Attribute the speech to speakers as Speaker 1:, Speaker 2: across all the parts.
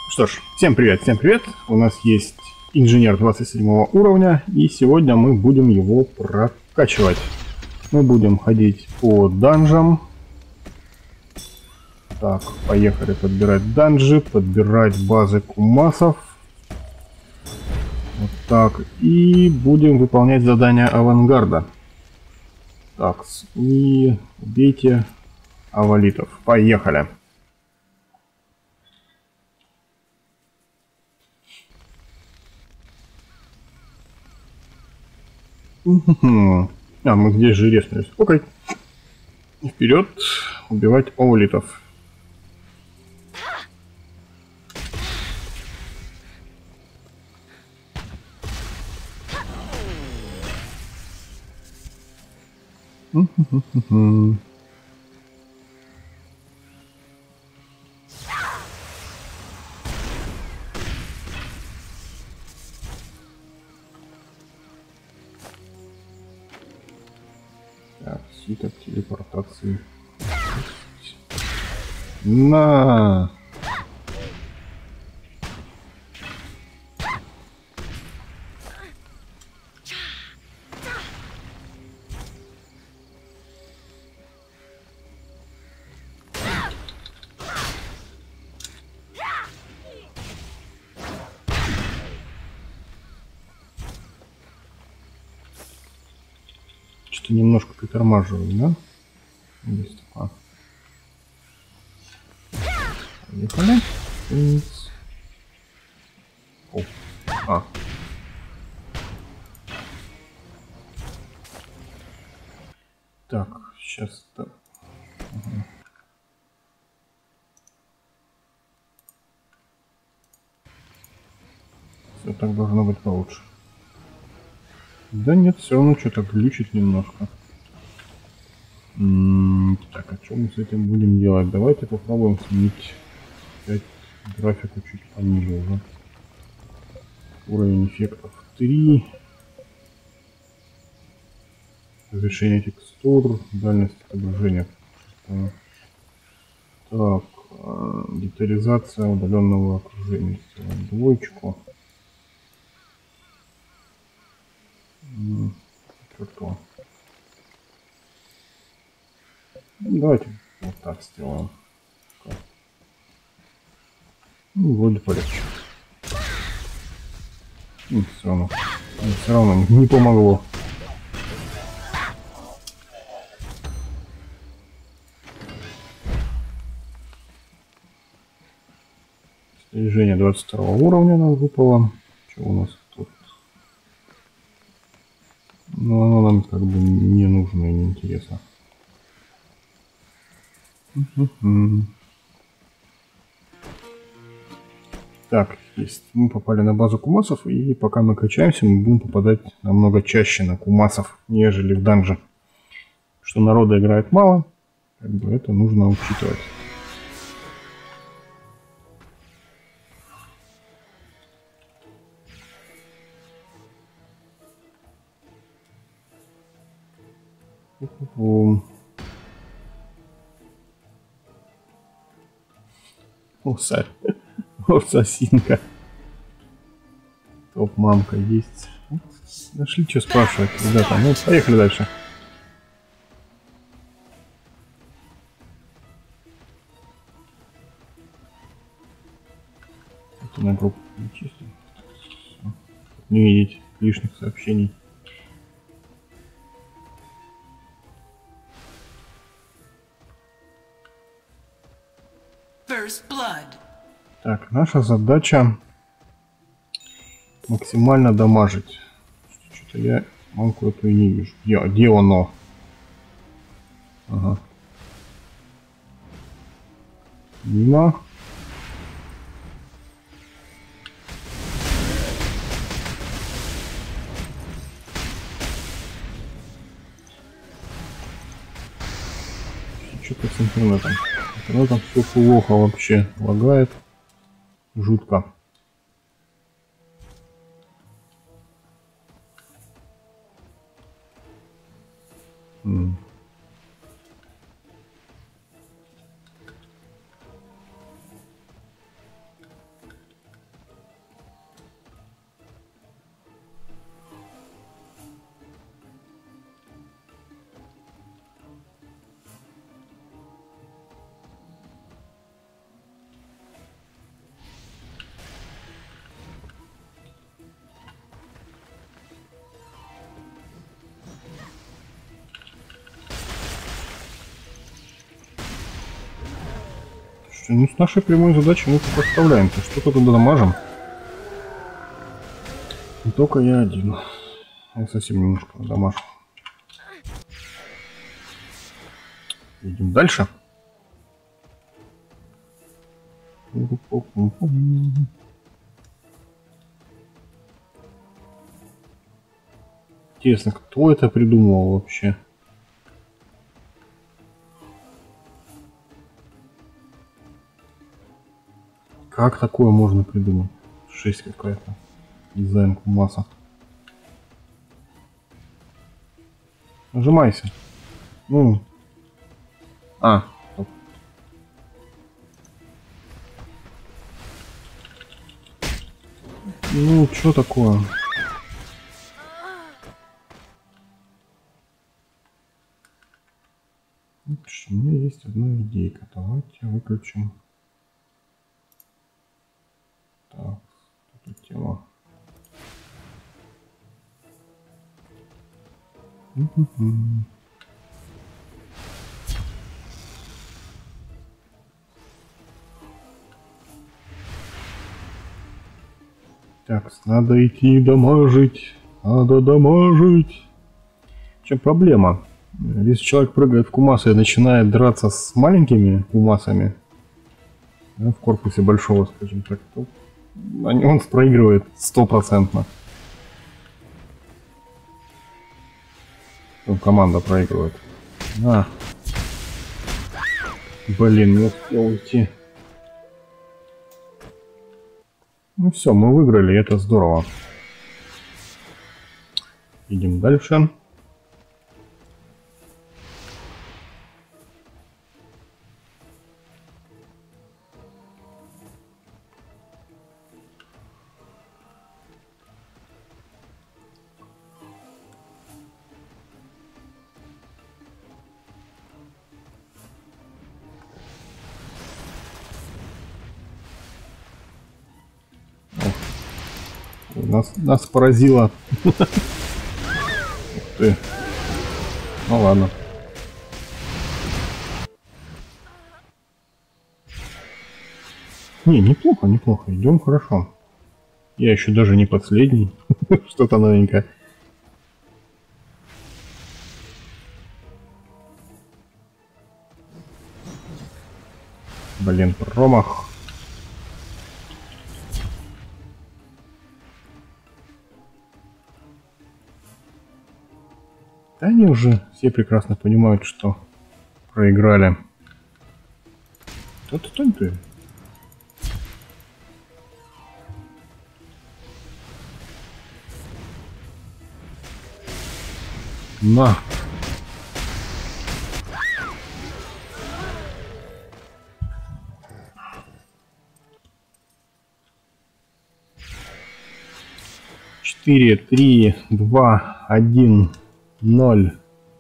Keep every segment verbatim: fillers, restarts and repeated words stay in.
Speaker 1: Что ж, всем привет, всем привет. У нас есть инженер двадцать седьмого уровня, и сегодня мы будем его прокачивать. Мы будем ходить по данжам. Так, поехали подбирать данжи, подбирать базы кумасов. Вот так. И будем выполнять задания авангарда. Так, и убейте авалитов. Поехали. А, мы здесь же реснулись. Окей. Вперед, убивать овалитов. Так, свиток телепортации. На! Что-то немножко притормаживаю, да? Есть такое. Поехали. О. А. Так, сейчас так. Ага. Все так должно быть получше. Да нет, все равно что-то глючит немножко. М-м, так, а что мы с этим будем делать? Давайте попробуем сменить опять графику чуть пониже уже. Уровень эффектов три. Разрешение текстур, дальность отображения. Так, детализация удаленного окружения. Сделаем двоечку. Что-то. Давайте вот так сделаем. Ну, вроде полегче. И все равно, все равно не помогло. Снижение двадцать второго уровня нам выпало. Что у нас тут? Ну, оно нам как бы не нужно и не интересно. Так, есть. Мы попали на базу кумасов, и пока мы качаемся, мы будем попадать намного чаще на кумасов, нежели в данжи. Что народа играет мало, как бы это нужно учитывать. О, са... О, сосинка. Топ-мамка есть. Нашли, что спрашивать, ребята. Ну, поехали дальше. Это на группу не чистим. Не видеть лишних сообщений. Так, наша задача максимально дамажить. Что-то я мамку эту и не вижу. Где, где оно? Ага. Мимо. Что-то с интернетом. С интернетом все плохо вообще. Лагает. Жутко. М. Ну, с нашей прямой задачей мы тут расставляемся. Что-то туда дамажим. Не только я один. Я совсем немножко дамажу. Идем дальше. Интересно, кто это придумал вообще? Как такое можно придумать? Жесть какая-то. Дизайн Кумаса. Нажимайся. Ну. А. Стоп. Ну, что такое? У меня есть одна идейка. Давайте выключим. Так, тут тема. Так, надо идти дамажить. Надо дамажить. В чем проблема? Если человек прыгает в Кумаса и начинает драться с маленькими Кумасами, да, в корпусе большого, скажем так, то он проигрывает стопроцентно. Команда проигрывает. А. Блин, не успел уйти. Ну все, мы выиграли, это здорово. Идем дальше. Нас, нас поразило. Ух ты. Ну ладно. Не, неплохо, неплохо. Идем хорошо. Я еще даже не последний. Что-то новенькое. Блин, промах. Да они уже все прекрасно понимают, что проиграли. Тут кто ты? На. Четыре, три, два, один, ноль.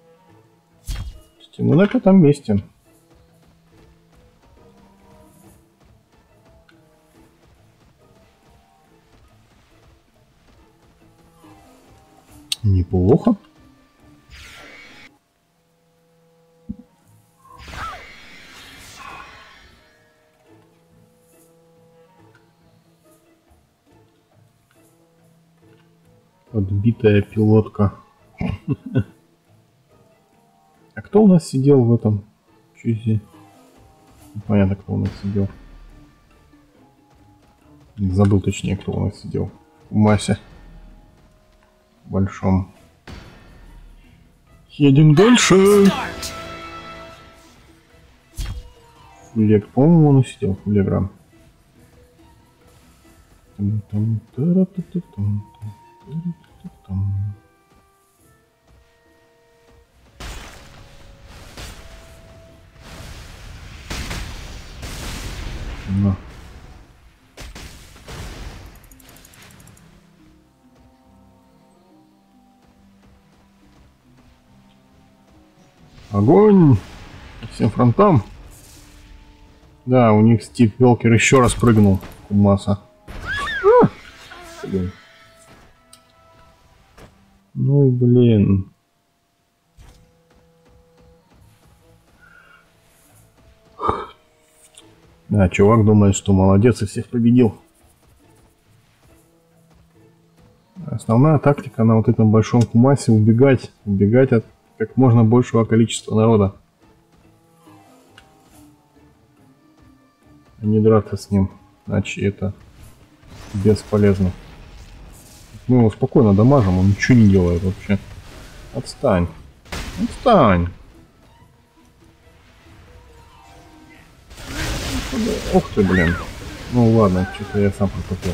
Speaker 1: Мы на пятом месте. Неплохо. Подбитая пилотка. А кто у нас сидел в этом чузе? Непонятно, кто у нас сидел. Забыл точнее, кто у нас сидел. В массе. Большом. Едем дальше. Фулек, по-моему, он сидел. Фулеграм. На. Огонь! По всем фронтам. Да, у них Стив Велкер еще раз прыгнул. Кумаса. А! Блин. Ну, блин. Да, чувак думает, что молодец и всех победил. Основная тактика на вот этом большом кумасе — убегать. Убегать от как можно большего количества народа. А не драться с ним. Иначе это бесполезно. Мы его спокойно дамажим, он ничего не делает вообще. Отстань. Отстань. Ух ты, блин. Ну ладно, что-то я сам протупил.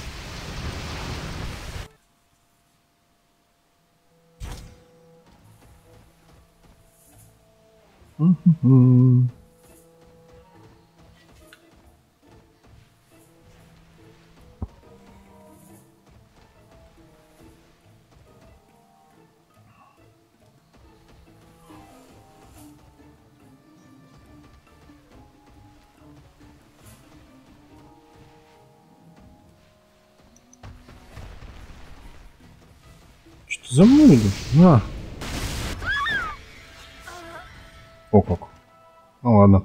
Speaker 1: Mm-hmm. Что за мной идешь? На. О как. Ну ладно.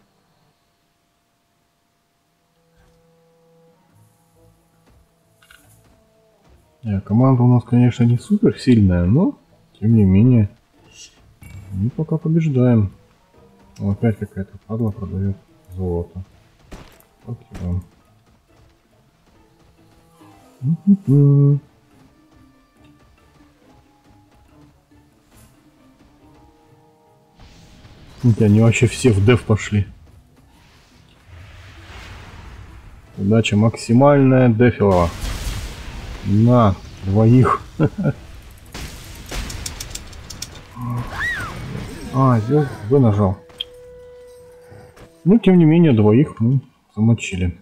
Speaker 1: Не, команда у нас, конечно, не супер сильная, но тем не менее мы пока побеждаем. Ну, опять какая-то падла продает золото. Окей. Mm-hmm. Они вообще все в деф пошли. Удача максимальная, дефилова. На двоих. А, здесь вы нажал. Ну, тем не менее, двоих мы замочили.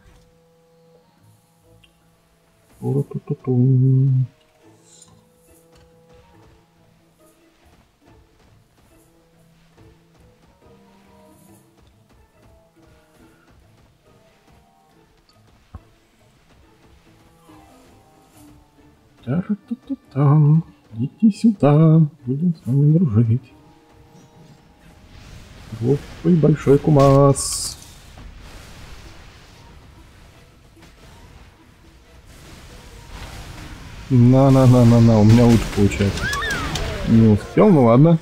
Speaker 1: Та-ра-та-та-там. Идите сюда, будем с вами дружить. Вот твой большой кумас. На-на-на-на-на, у меня лучше получается. Не успел, ну ладно.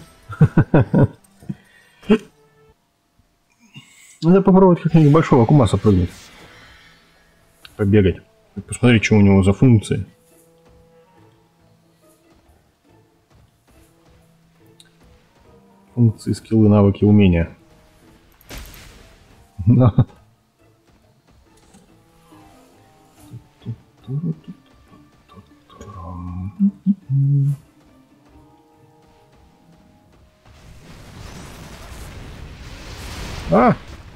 Speaker 1: Надо попробовать как-нибудь большого кумаса прыгнуть. Побегать. Посмотреть, что у него за функции. Функции, скиллы, навыки, умения. На. А!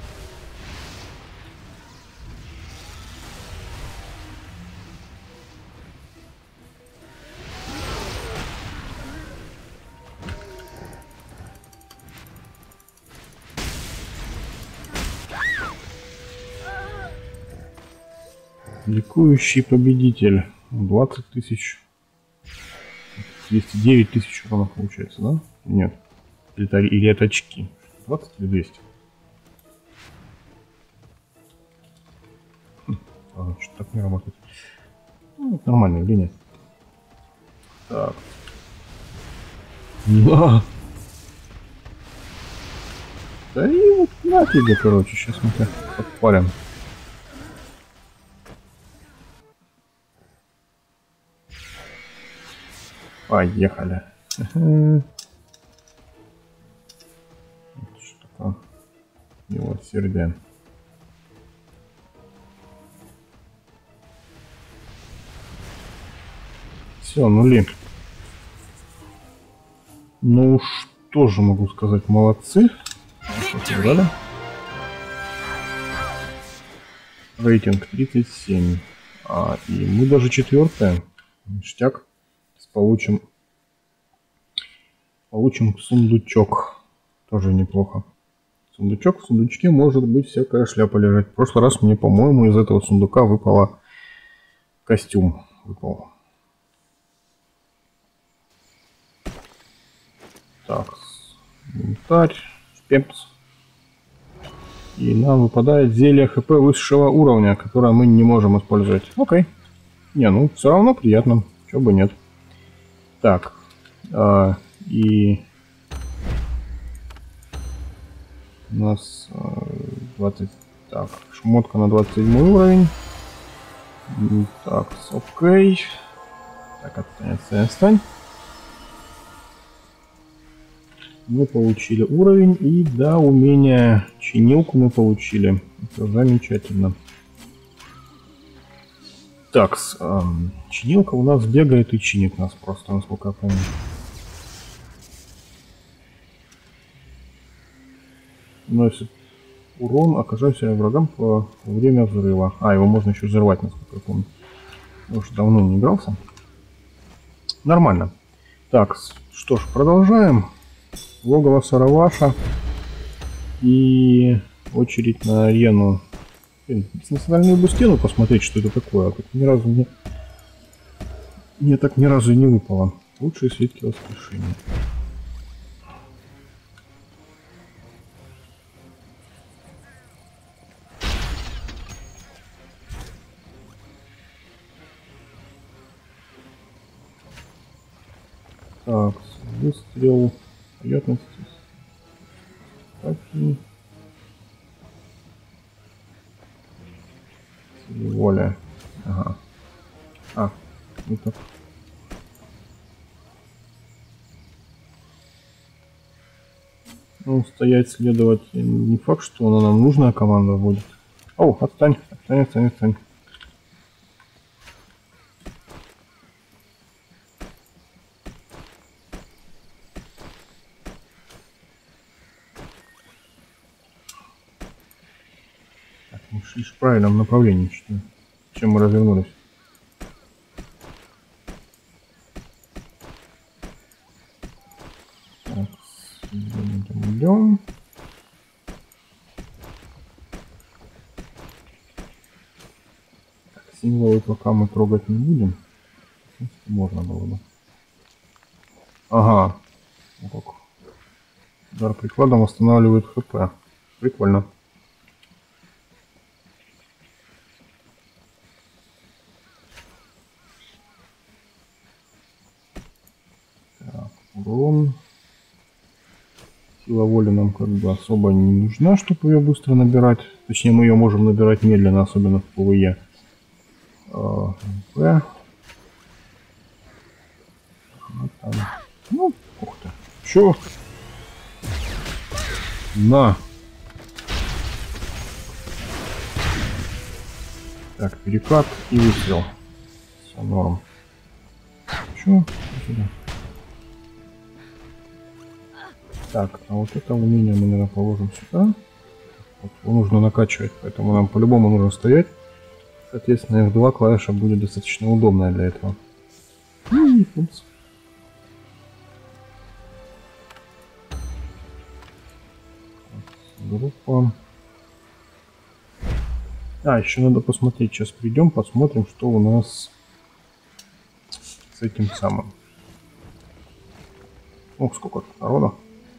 Speaker 1: Ликующий победитель. двадцать тысяч. двести девять тысяч уронов получается, да? Нет. Или это, или это очки. двадцать или двести? Хм, ладно, что так не работает. Ну, это нормальная линия. Так. Да. Да и вот на тебе, короче, сейчас мы тебя подпалим. Поехали. Что такое? Милосердие. Все, нули. Ну что же могу сказать, молодцы. Далее. Рейтинг тридцать семь. А, и мы даже четвертая. Ништяк. Получим, получим сундучок. Тоже неплохо. Сундучок. В сундучке может быть всякая шляпа лежать. В прошлый раз мне, по-моему, из этого сундука выпало костюм. Выпал. Так. Инвентарь. Пепс. И нам выпадает зелье ХП высшего уровня, которое мы не можем использовать. Окей. Не, ну все равно приятно. Чего бы нет. Так. А, и... У нас двадцать... Так, шмотка на двадцать седьмой уровень. Так, окей. Так, отстань, отстань, отстань. Мы получили уровень, и да, умение чинилку мы получили. Это замечательно. Так, эм, чинилка у нас бегает и чинит нас просто, насколько я помню. Носит урон, окажавшийся врагам по время взрыва. А, его можно еще взорвать, насколько я помню. Я уже давно не игрался. Нормально. Так, что ж, продолжаем. Логово Сараваша. И очередь на арену. Национальную бы стену посмотреть, что это такое. А так ни разу не... Мне так ни разу и не выпало. Лучшие свитки воскрешения. Так, выстрел, приятности, атаки, воля. Ага. А, ну так. Ну, стоять, следовать, не факт, что она нам нужная команда будет. О, отстань, отстань, отстань, отстань. Мы шли в правильном направлении, что чем мы развернулись. Так, идем, идем. Так, символы пока мы трогать не будем. Можно было бы. Ага. Вот. Удар прикладом восстанавливает ХП. Прикольно. Урон. Сила воли нам как бы особо не нужна, чтобы ее быстро набирать. Точнее, мы ее можем набирать медленно, особенно в ПВЕ. А, МП. Там. Ну, ух ты. Чё? На. Так, перекат и выстрел. Все норм. Чё? Сюда. Так, а вот это умение мы, наверное, положим сюда. Вот, его нужно накачивать, поэтому нам по-любому нужно стоять. Соответственно, эф два клавиша будет достаточно удобная для этого. Упс. Группа. А, еще надо посмотреть. Сейчас придем, посмотрим, что у нас с этим самым. Ох, сколько тут народа.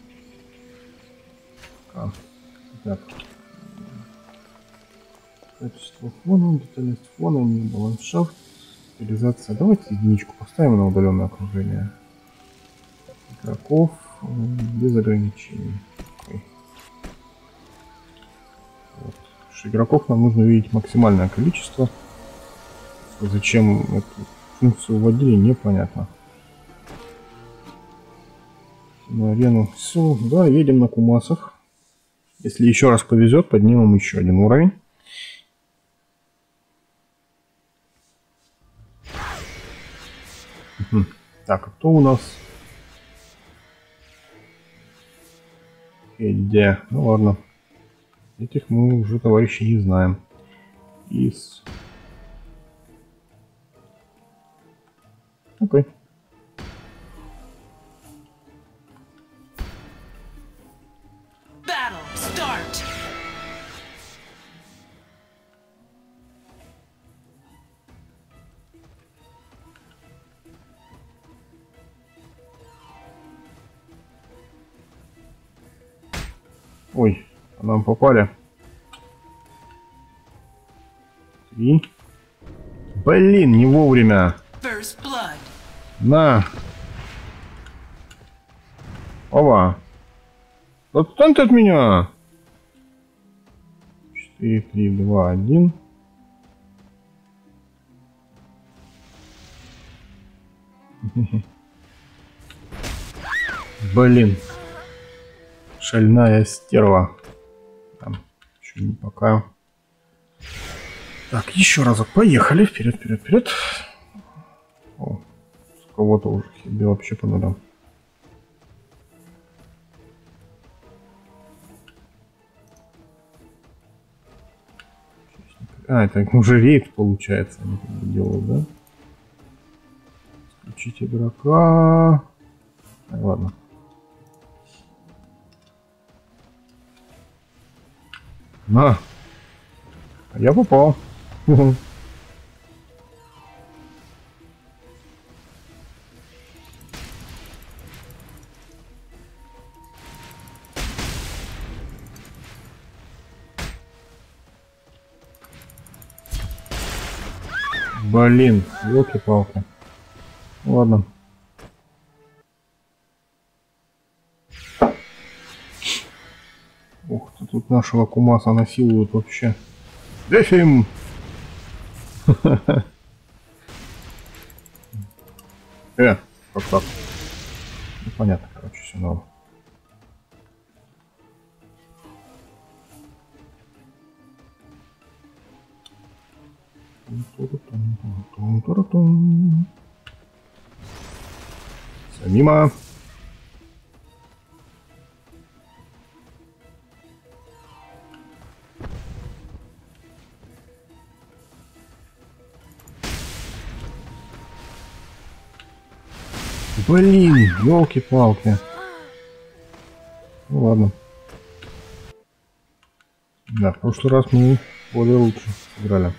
Speaker 1: А, так. Качество фона, детальность фона, не ландшафт, стилизация. Давайте единичку поставим на удаленное окружение. Игроков без ограничений. Вот. Игроков нам нужно видеть максимальное количество. Зачем эту функцию вводили, непонятно. На арену. Все, да, едем на Кумасах. Если еще раз повезет, поднимем еще один уровень. Угу. Так, а кто у нас? Где? Ну ладно. Этих мы уже, товарищи, не знаем. Из... Окей. Ой, нам попали. Три. Блин, не вовремя. На. Ова. Отстань ты от меня. четыре, три, два, один. Блин. Шальная стерва. Там, еще не пока. Так, еще разок. Поехали. Вперед, вперед, вперед. О, с кого-то уже себе вообще по нулям. А, это уже рейд получается. Они делают, да? Включить игрока. А, ладно. На. А я попал. Блин, елки-палки. Ладно. Ух ты, тут нашего кумаса насилуют вообще. Дефим! Э, как так? Ну, понятно, короче, все норм. Все мимо. Блин, елки-палки. Ну ладно. Да, в прошлый раз мы более лучше играли.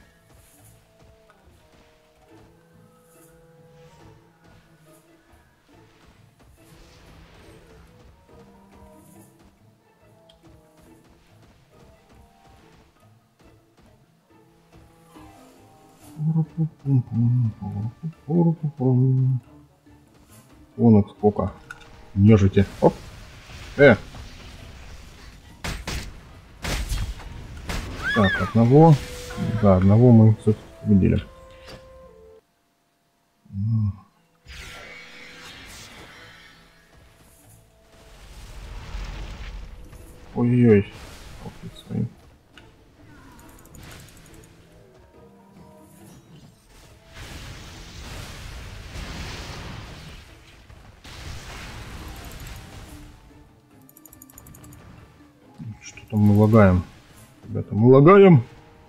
Speaker 1: Вон их сколько. Нежите. Оп. Э. Так, одного. Да, одного мы все-таки победили. Ой-ой-ой. Своим. Что-то мы лагаем. Ребята, мы лагаем.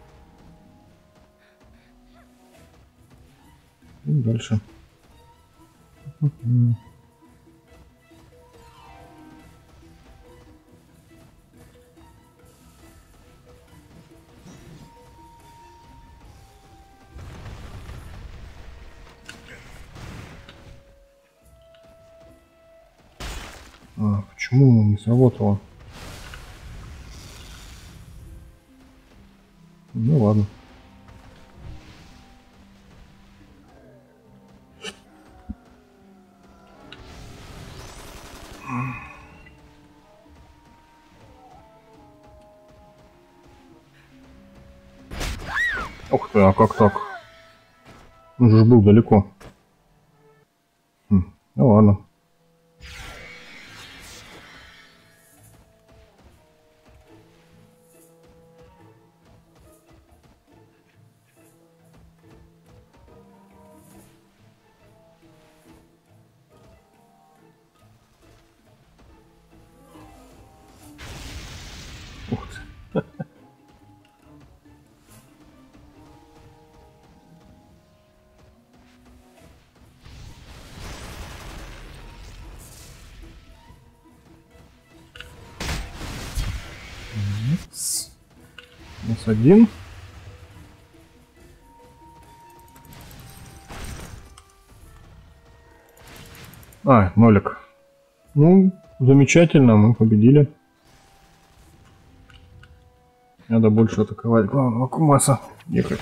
Speaker 1: И дальше. А, почему не сработало? Ну ладно. Ух ты, а как так? Он же был далеко. Хм, ну ладно. Ух ты. Минус один. А, нолик. Ну, замечательно, мы победили. Надо больше атаковать главного Кумаса. Ехать.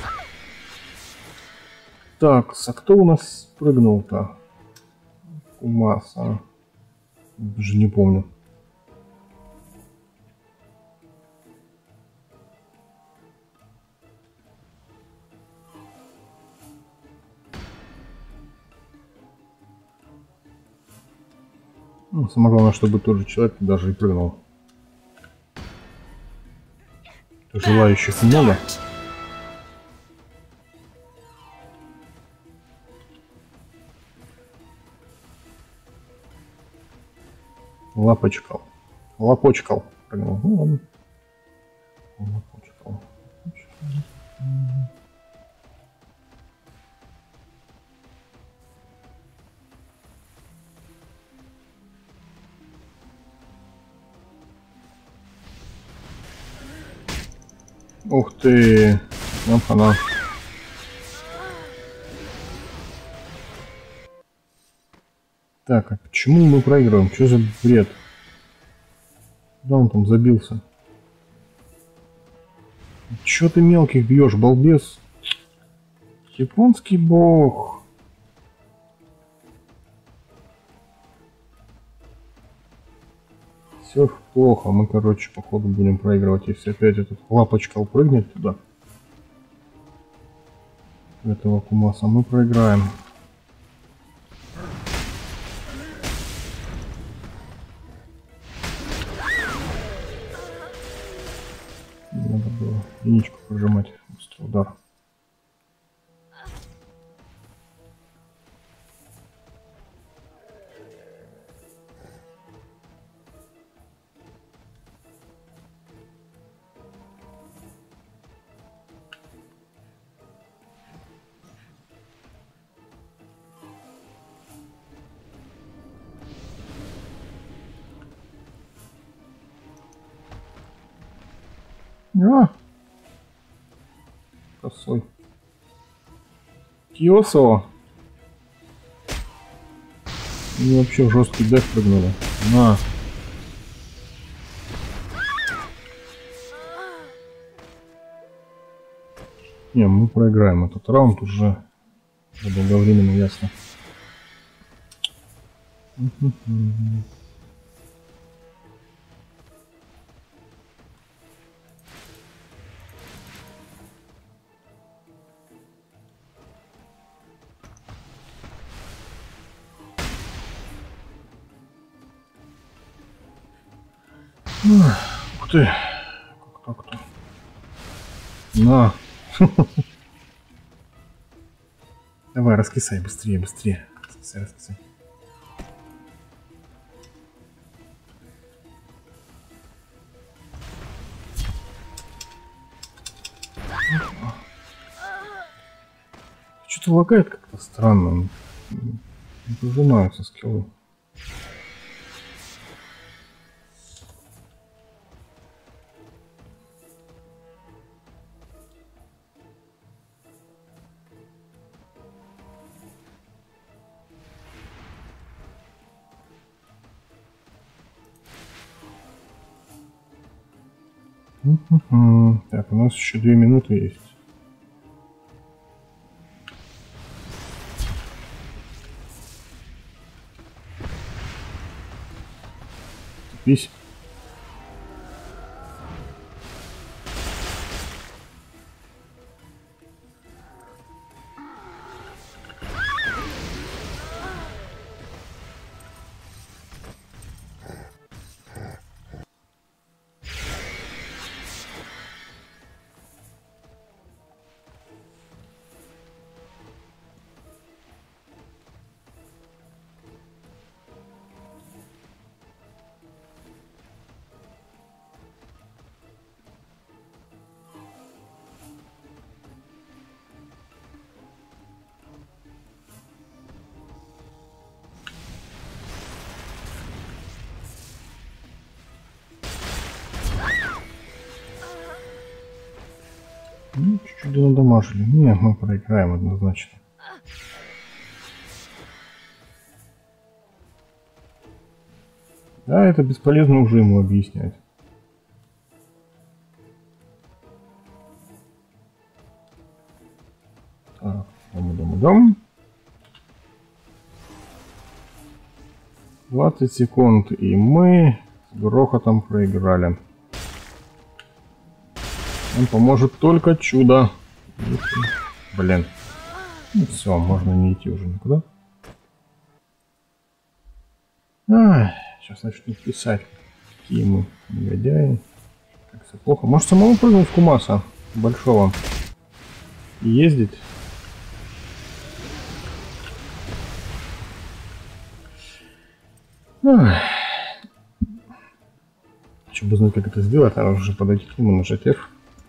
Speaker 1: Так, а кто у нас прыгнул-то? Кумаса. Даже не помню. Ну, самое главное, чтобы тот же человек даже и прыгнул. Желающих много. Лапочкал. Лапочкал. Прыгнул. Ну ладно. Лапочкал. Ух ты! Нам хана. Так, а почему мы проигрываем? Что за бред? Куда он там забился? Чё ты мелких бьешь, балбес? Японский бог. Все плохо. Мы, короче, походу будем проигрывать, если опять этот лапочка упрыгнет туда. Этого Кумаса мы проиграем. Надо было единичку прожимать. Быстрый удар. А! Косой. Киосо! И вообще жесткий деф прыгнули. На! Не, мы проиграем этот раунд уже заблаговременно, ясно. Ух ты! Как так-то? На! Давай, раскисай, быстрее, быстрее. Раскисай, раскисай. Что-то лагает как-то странно. Не прижимаются скиллы. Так, у нас еще две минуты есть. Тупись. Ну, чуть-чуть надамажили. Не, мы проиграем однозначно. Да, это бесполезно уже ему объяснять. Так, идем, идем, идем. двадцать секунд, и мы с грохотом проиграли. Нам поможет только чудо. Блин. Ну все, можно не идти уже никуда. А, сейчас начну писать, какие мы негодяи. Как все плохо. Может самому прыгнуть в Кумаса большого и ездить? Чтобы узнать, как это сделать, надо уже подойти к нему, нажать F.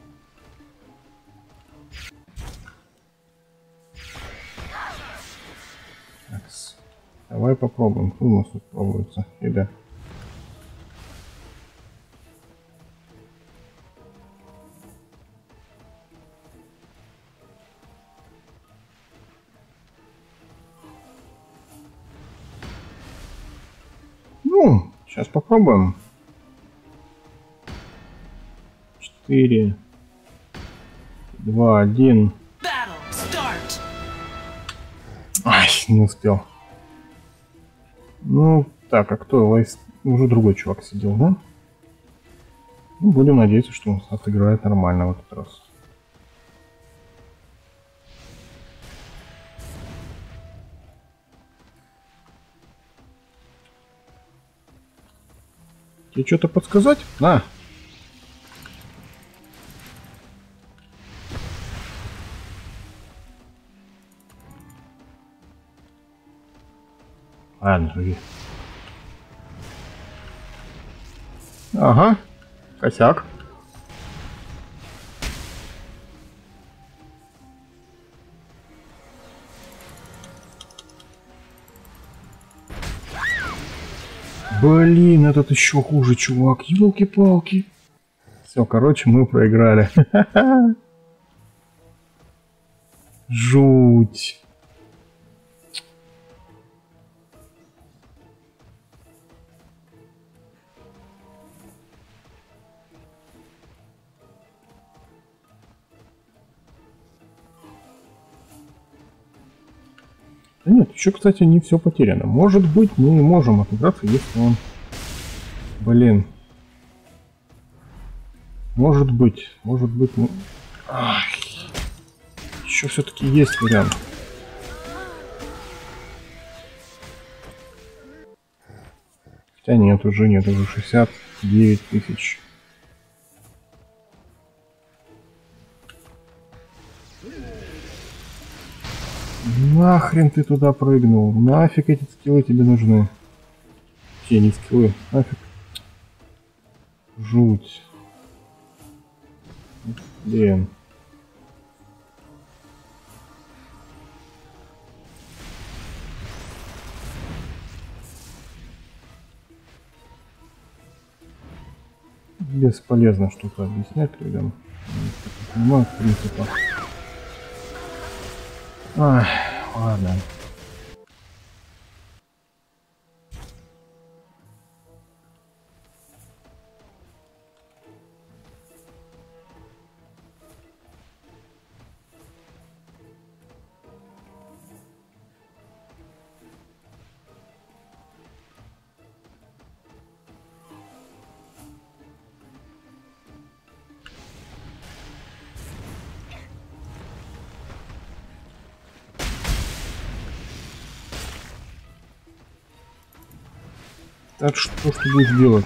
Speaker 1: Так, давай попробуем. Кто у нас тут пробуется? Еда. Ну, сейчас попробуем. Четыре, два, один. Ай, не успел. Ну, так, а кто? Лайс... Уже другой чувак сидел, да? Ну, будем надеяться, что он отыграет нормально в этот раз. Тебе что-то подсказать? На! Ладно, живи. Ага. Косяк. Блин, этот еще хуже, чувак. Ёлки-палки. Все, короче, мы проиграли. Жуть. Да нет, еще, кстати, не все потеряно. Может быть, мы можем отыграться, если он... Блин. Может быть, может быть, мы... Ах. Еще все-таки есть вариант. Хотя нет, уже нет, уже шестьдесят девять тысяч. Нахрен ты туда прыгнул? Нафиг эти скиллы тебе нужны? Те не скиллы, нафиг. Жуть. Блин. Бесполезно что-то объяснять людям. Не понимаю, в принципе. Ах, ладно. Так что, что ты будешь делать?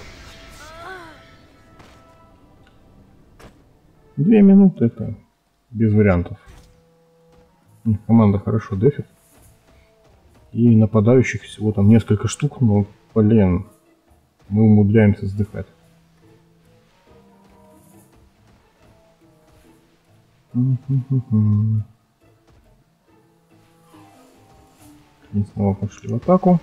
Speaker 1: Две минуты это без вариантов. Команда хорошо дефит. И нападающих всего там несколько штук, но, блин, мы умудряемся сдыхать. И снова пошли в атаку.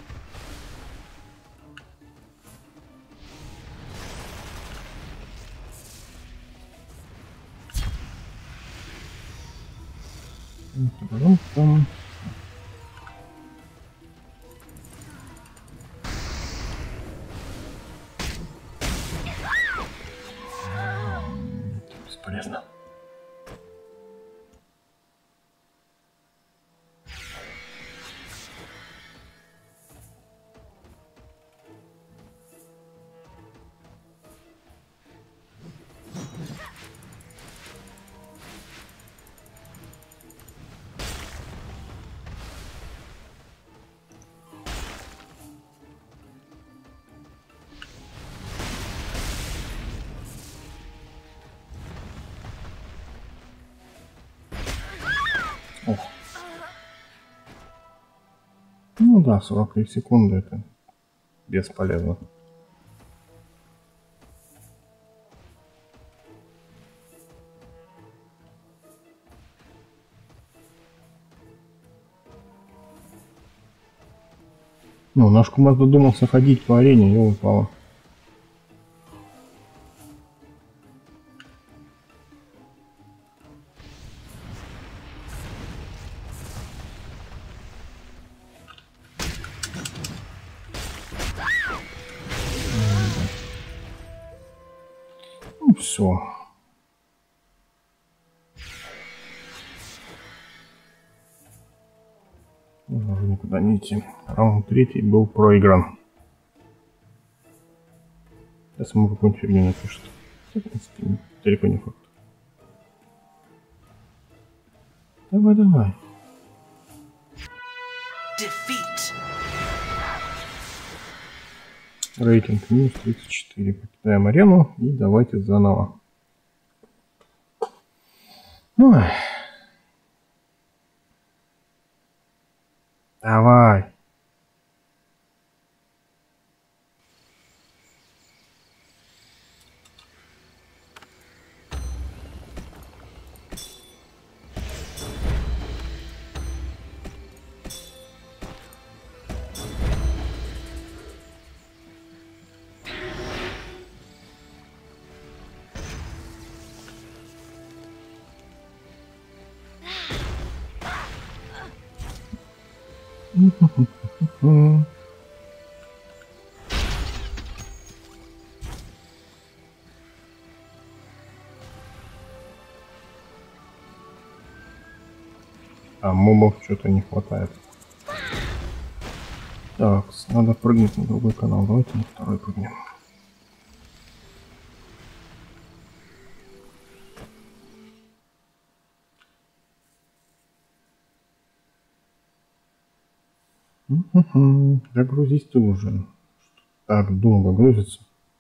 Speaker 1: Там. Бесполезно. Ох. Ну да, сорок три секунды это бесполезно. Ну, наш Кумас додумался ходить по арене, его упало. Ну, все. Можно уже никуда не идти. Раунд третий был проигран. Сейчас ему какую-нибудь фигню напишет. Далеко не факт. Давай, давай. Defeat. Рейтинг минус тридцать четыре. Покидаем арену и давайте заново. Ой. Давай. А мобов что-то не хватает. Так, надо прыгнуть на другой канал. Давайте на второй прыгнем. Загрузись ты уже. Так долго грузится.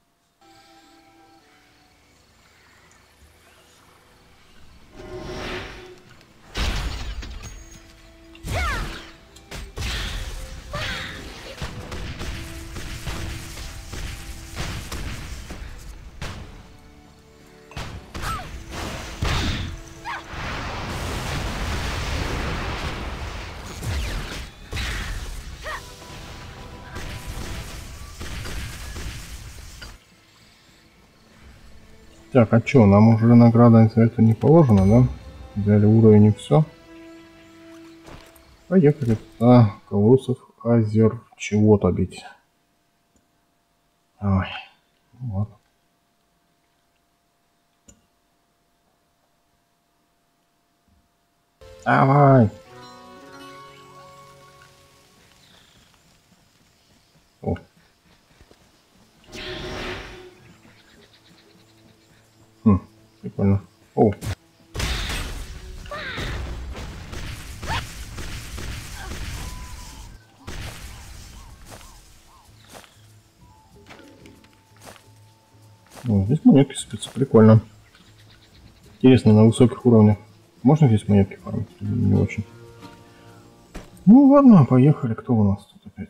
Speaker 1: Так, а чё, нам уже награда за это не положена, да? Взяли уровень и все. Поехали туда, колоссов Азер чего-то бить. Ой, ну ладно. Давай. О. Хм, прикольно. О. О, здесь монетки спятся, прикольно. Интересно, на высоких уровнях можно здесь монетки фармить? Не очень. Ну ладно, поехали. Кто у нас тут опять?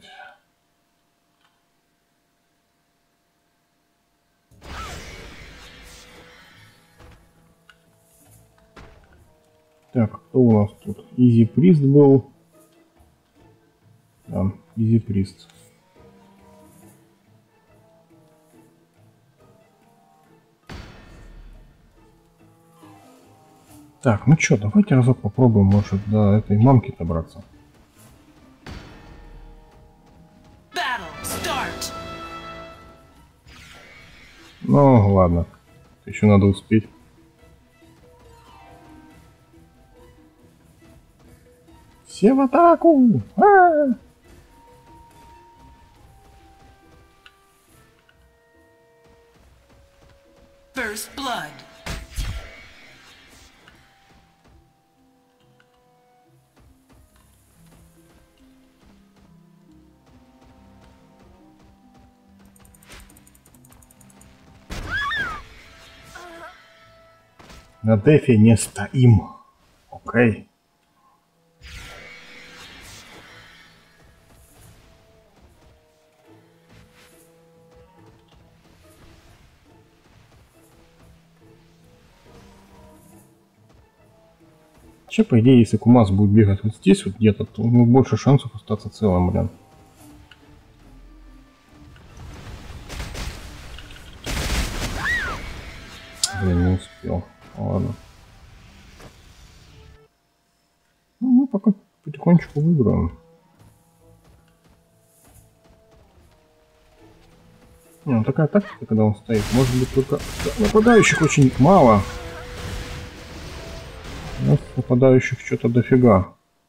Speaker 1: Так, кто у нас тут? Изи Прист был. Да, Изи Прист. Так, ну чё, давайте разок попробуем, может, до этой мамки добраться. Ну, ладно. Еще надо успеть. Все в атаку! А-а-а! First blood. На дефе не стоим. Окей. Вообще, по идее, если КамАЗ будет бегать вот здесь вот где-то, то у него больше шансов остаться целым, блин. Блин, не успел. Ладно. Ну, мы пока потихонечку выиграем. Не, ну такая тактика, когда он стоит, может быть только нападающих очень мало. У нас нападающих что-то дофига.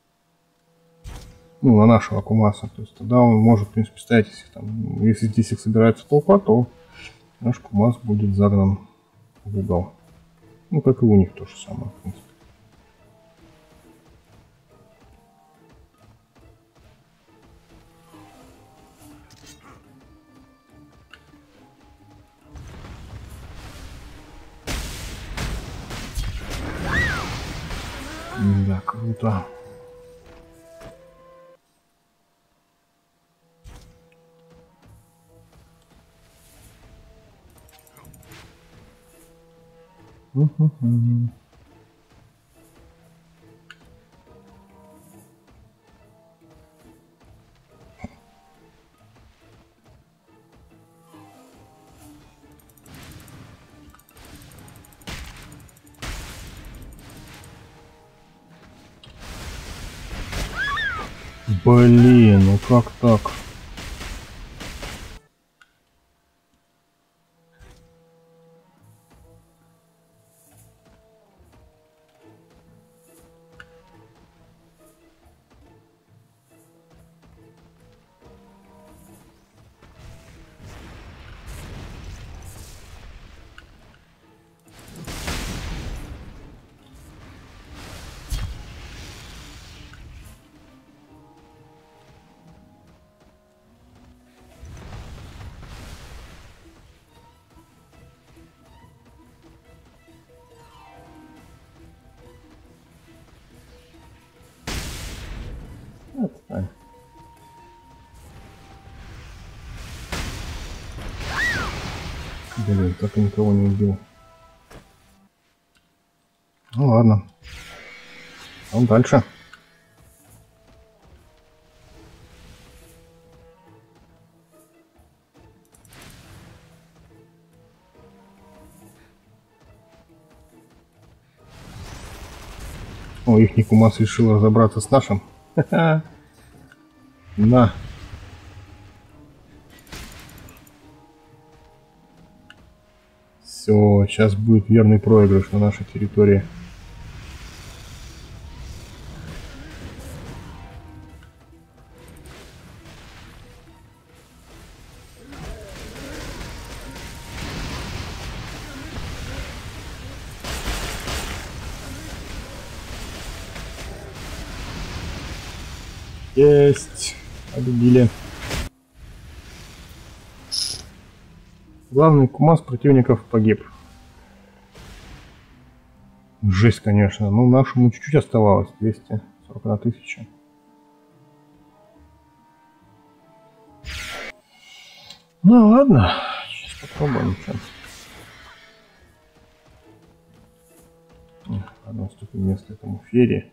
Speaker 1: Ну, на нашего КамАЗа. То есть тогда он может, в принципе, стоять, если, там, если здесь их собирается толпа, то наш КамАЗ будет загнан в угол. Ну, как и у них то же самое, в принципе. Да, круто. У-ху-ху. Блин, ну как так? Отстань. Блин, так и никого не убил. Ну ладно. Идем дальше. О, их КамАЗ решил разобраться с нашим. На. Все, сейчас будет верный проигрыш на нашей территории. Есть. Победили. Главный КамАЗ противников погиб. Жесть, конечно. Ну, нашему чуть-чуть оставалось. двести сорок одна тысяча. Ну, ладно. Сейчас попробуем. Одну ступень место этому Фере.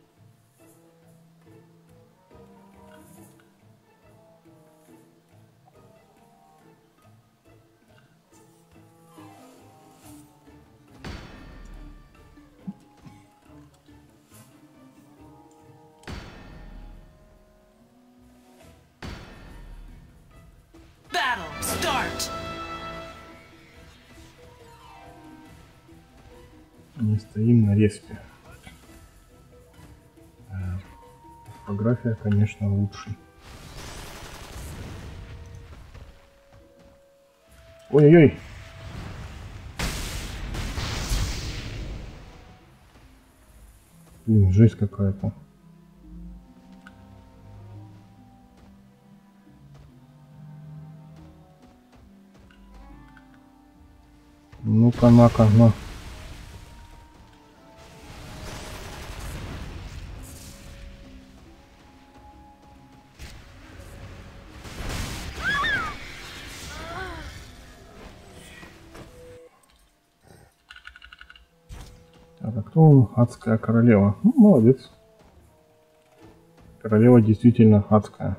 Speaker 1: Не стоим на респе. Фотография, конечно, лучше. Ой-ой-ой. Блин, жесть какая-то. Ну-ка, на-ка, на. Так, кто? Адская королева. Ну, молодец. Королева действительно адская.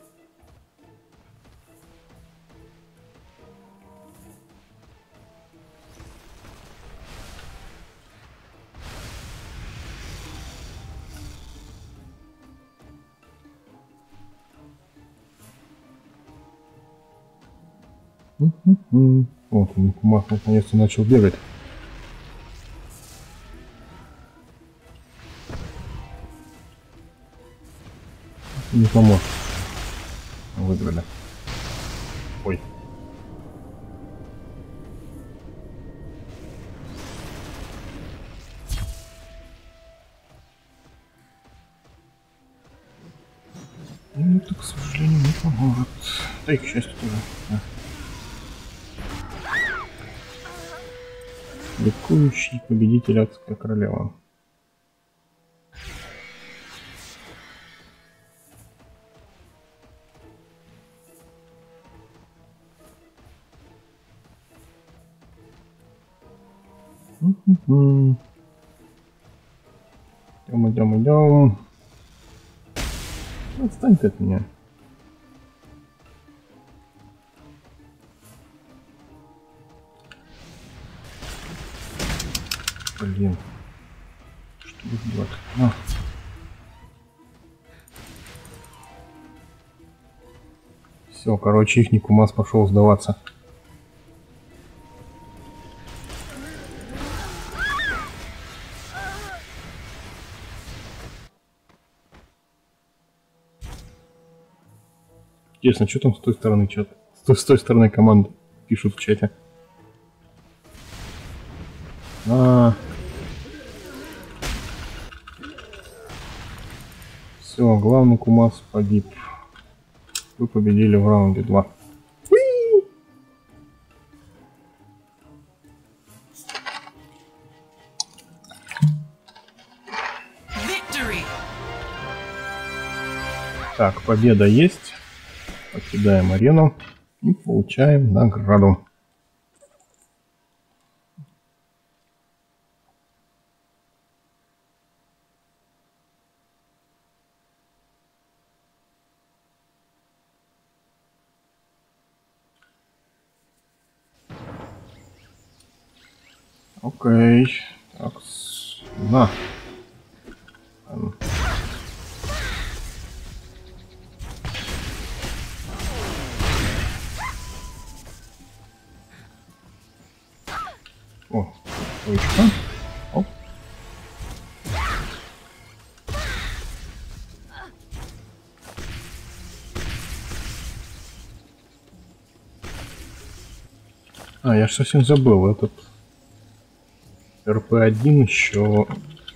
Speaker 1: Вот он, Кумас наконец-то начал бегать. Не поможет. Выиграли. Ой. И это, к сожалению, не поможет. Да и к счастью тоже. Да. Ликующий победитель адская королева. Идем, идем, идем. Отстань ты от меня. Блин. Что будет делать? А. Все, короче, их Никумас пошел сдаваться. Интересно, что там с той стороны чат? С той, с той стороны команды пишут в чате. А. Все, главный Кумас погиб. Вы победили в раунде два. Так, победа есть. Покидаем арену и получаем награду. Окей. Так, на. О, точка. Оп. А, я ж совсем забыл, этот эр пэ один еще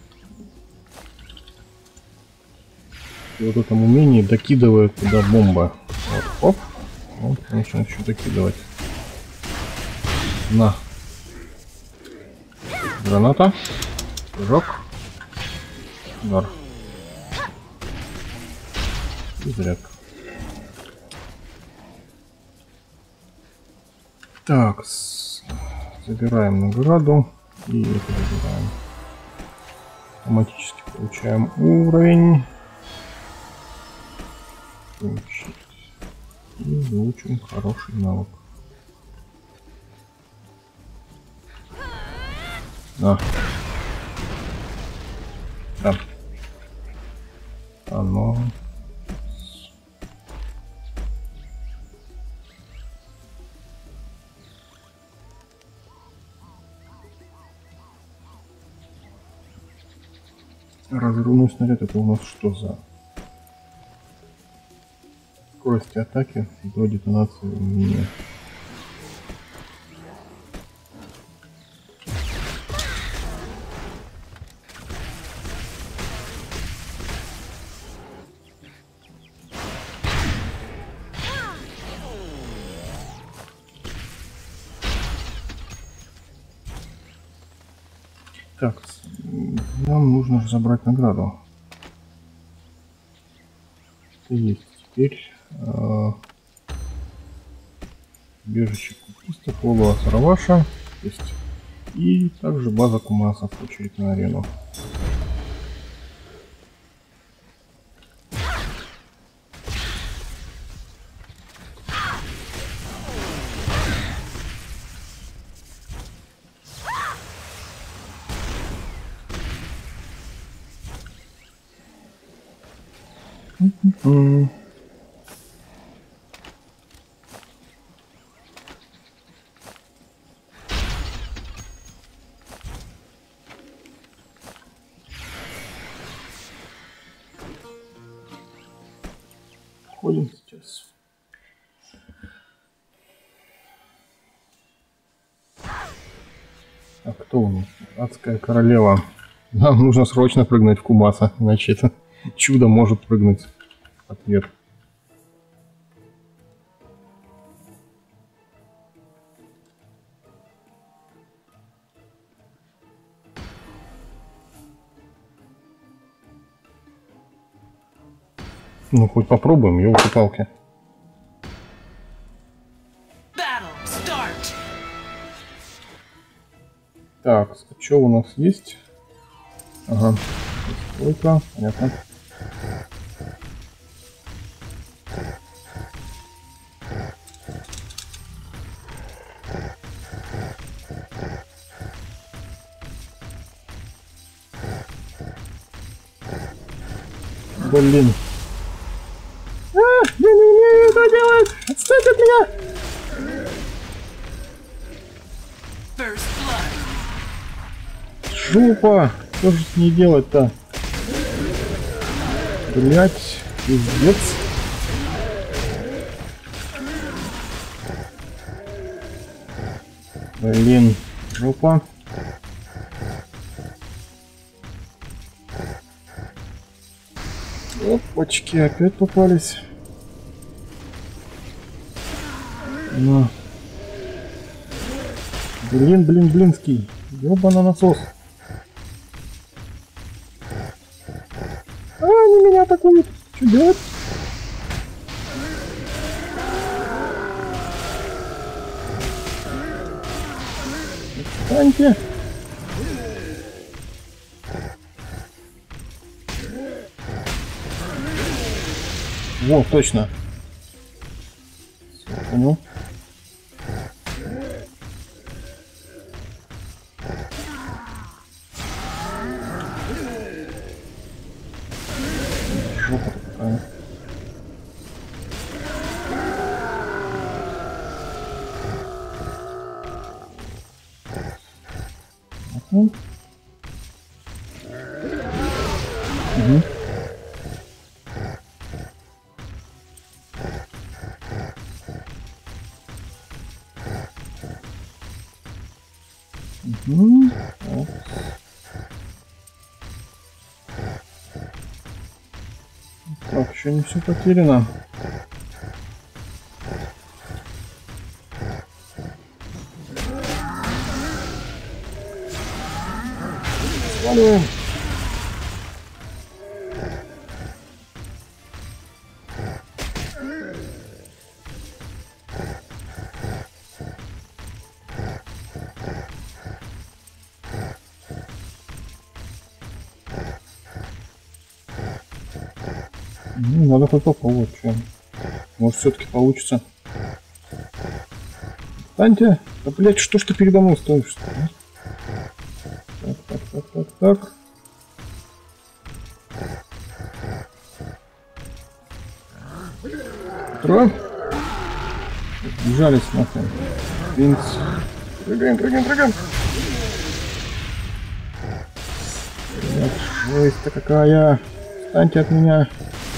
Speaker 1: в вот этом умении докидывает туда бомба. Вот, оп. Вот, конечно, еще докидывать. На. Граната. Прыжок. Удар. И зарядка. Так, с... забираем награду. И это забираем. Автоматически получаем уровень. Получить. И выучим хороший навык. На. Да. Оно. Разрывной снаряд — это у нас что за? Скорость атаки до детонации мины. Так, нам нужно же забрать награду. Это есть. Теперь э, бежище купистов, олова Сараваша. Есть. И также база кумасов, очередь на арену. Mm-hmm. Ходим сейчас. А кто у нас? Адская королева. Нам нужно срочно прыгнуть в Кумаса, иначе это чудо может прыгнуть в ответ. Ну, хоть попробуем, елки-палки. Так, что у нас есть? Ага, стойка, понятно. Блин. А, я не умею это делать! Отстань от меня! Жопа! Что же с ней делать-то? Блять, пиздец. Блин, жопа. Опачки, опять попались. На. Блин, блин, блинский. Ёбана насос. А, они меня атакуют. Что делать? Встаньте. Во, точно. Все, понял. Жопа-то какая. Угу. Угу. Угу. Так, еще не все потеряно. Сваливаем. Ну, надо хоть попробовать, что. Может, все-таки получится. Встаньте! Да, блядь, что ж ты передо мной стоишь? Так, так, так, так, так. Петро? Сбежались нахрен. Винс. Прыгаем, прыгаем, прыгаем. Блядь, жесть-то какая. Встаньте от меня.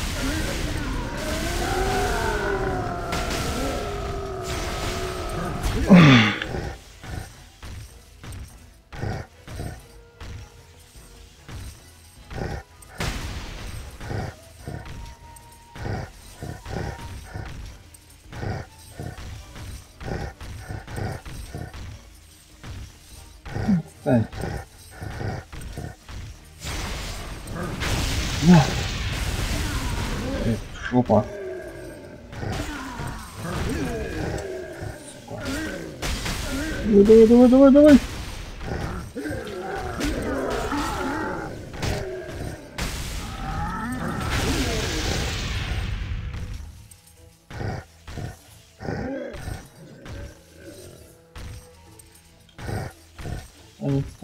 Speaker 1: Встань. На. Эх, жопа. Сука. Давай, давай, давай, давай, давай.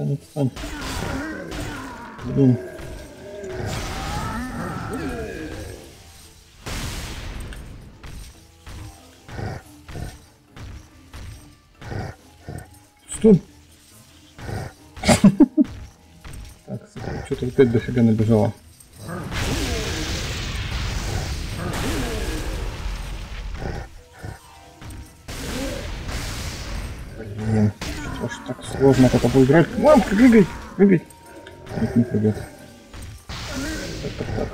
Speaker 1: отстань, отстань. Блин. Стой. Так, что-то опять дофига набежало. Блин, что ж так сложно по тобой играть? Мамка, прыгай, прыгай. Нет, не прыгает. Так, так, так.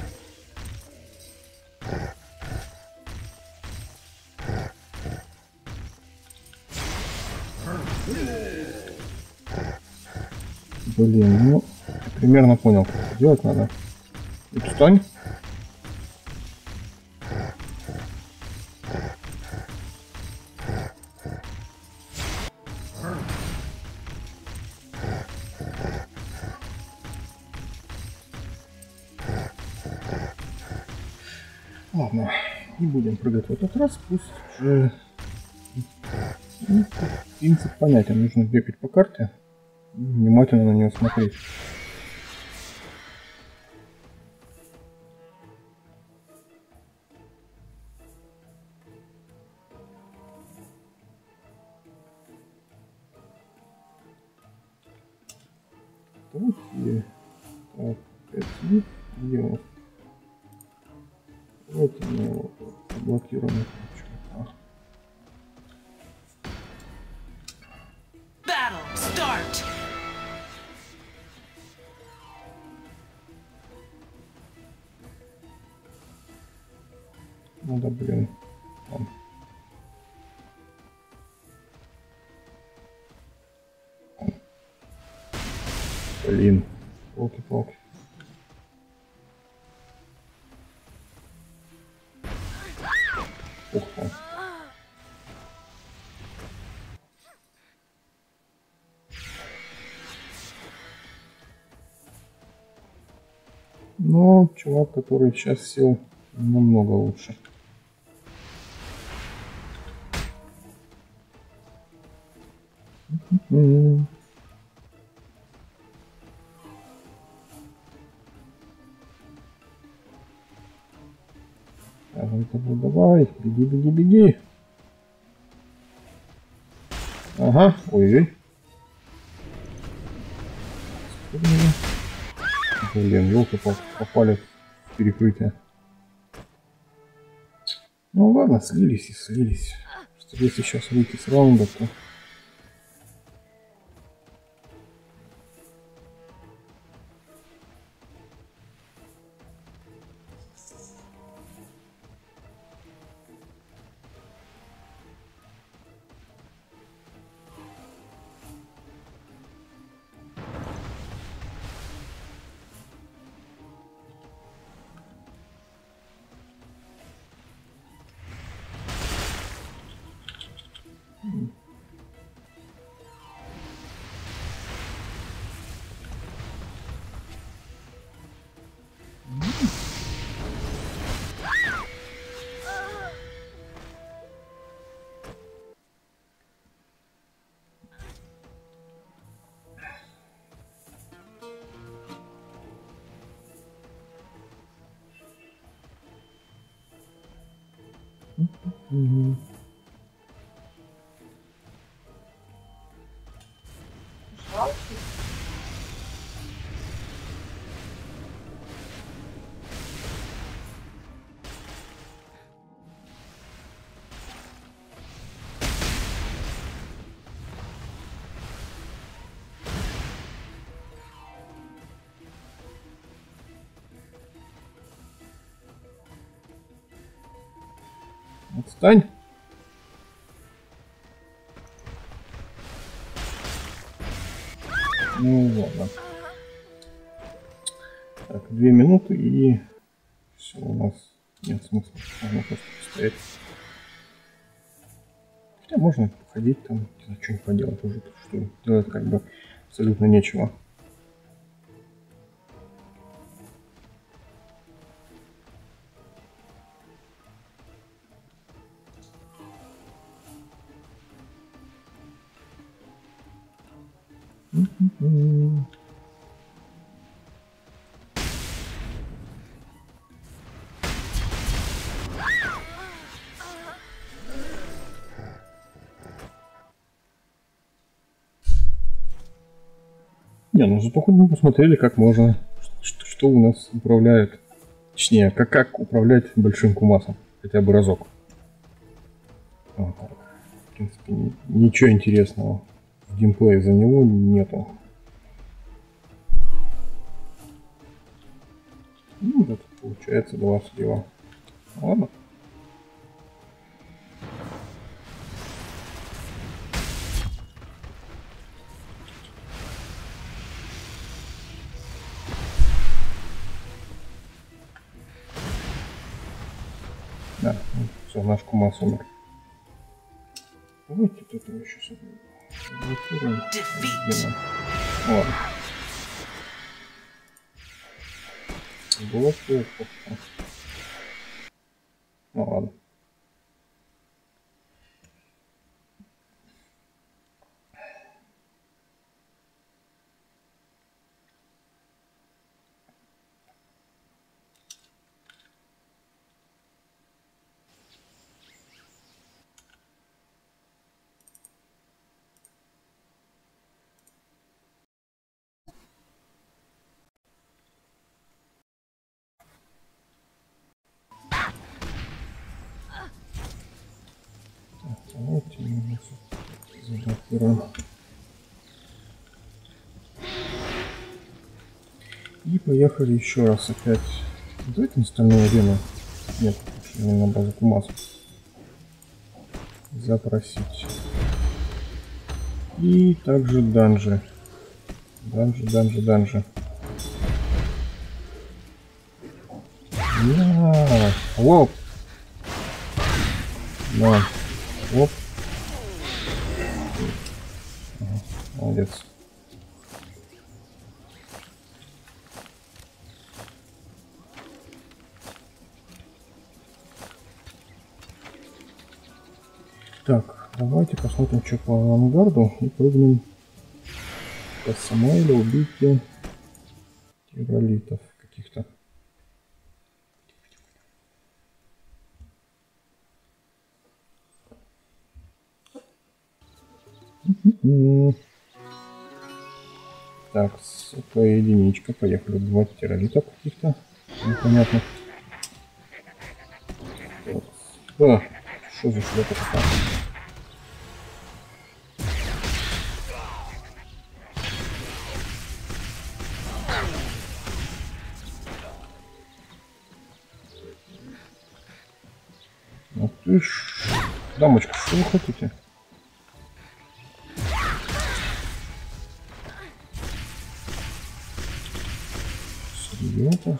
Speaker 1: Блин, ну, примерно понял, как это делать надо. Встань. Ладно, не будем прыгать в этот раз, пусть уже... Ну, принцип понятен, нужно бегать по карте, внимательно на нее смотреть. Давайте, так, пять вид, где давайте мы его заблокируем. Ну да, блин. Ладно. Блин. Полки-палки. Ух ты. Но чувак, который сейчас сел, намного лучше. Mm-hmm. Давай, давай, давай, беги, беги, беги. Ага, ой-ой. Блин, елки-палки, попали в перекрытие. Ну ладно, слились и слились. Что если сейчас выйти с раунда, то... Mm-hmm. Отстань. Ну ладно. Так, две минуты и все, у нас нет смысла. Можно просто постоять. Хотя можно походить там, что-нибудь поделать уже, что делать как бы абсолютно нечего. Не, ну зато хоть мы посмотрели, как можно, что, что у нас управляет, точнее, как, как управлять большим кумасом, хотя бы разок. Вот так. В принципе, ничего интересного в геймплее за него нету. Ну, вот получается два слива. Ладно. Да, ну, все, наш кумас умер. Давайте тут его еще соберем. Ладно. Было плохо. Ну ладно. Давайте мы заблокируем. И поехали еще раз опять. Давайте на стальную арену. Нет, на базу кумасов. Запросить. И также данжи. Данжи, данжи, данжи. На, лоп. На, лоп. Ага, молодец. Так, давайте посмотрим, что по авангарду и прыгнем по Самуэлю, убийте тиролитов каких-то. Так, сотая единичка, поехали, два тиролитов каких-то непонятных. А, что за что-то такое? Ух ты ж, дамочка, что вы хотите? Серьезно?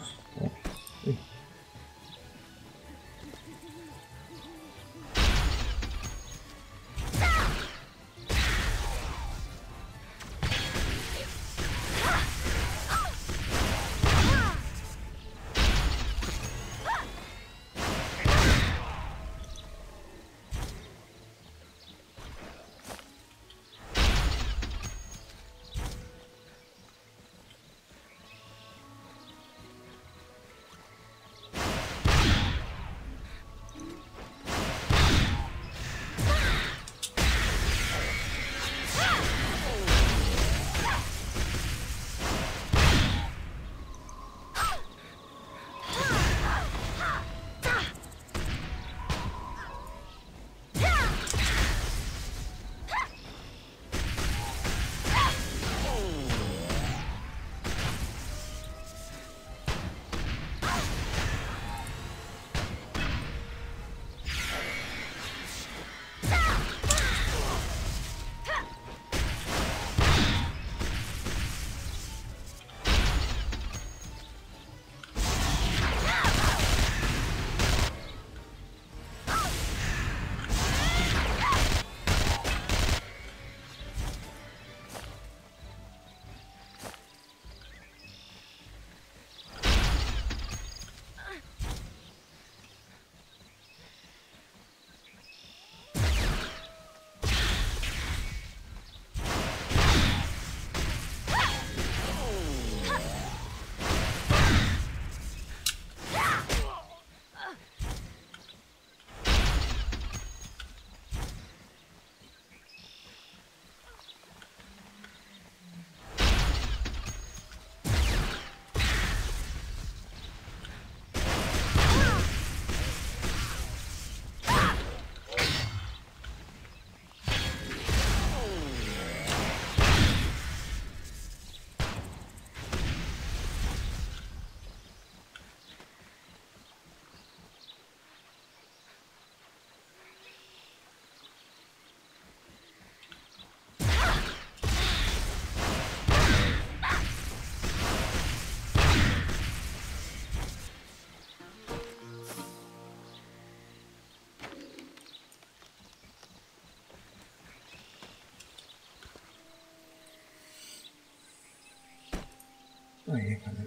Speaker 1: Поехали.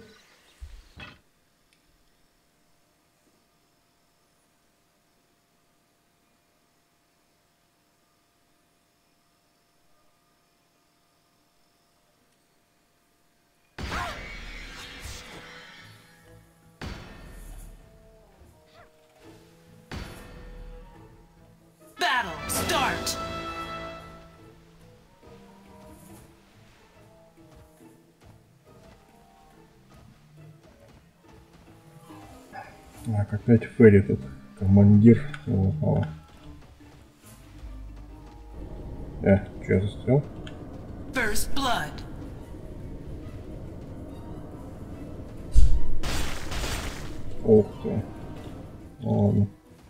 Speaker 2: Battle start.
Speaker 1: Так, опять Ферри тут, командир его упала. Э, что я застрял?
Speaker 2: First blood.
Speaker 1: Ух ты. Ладно.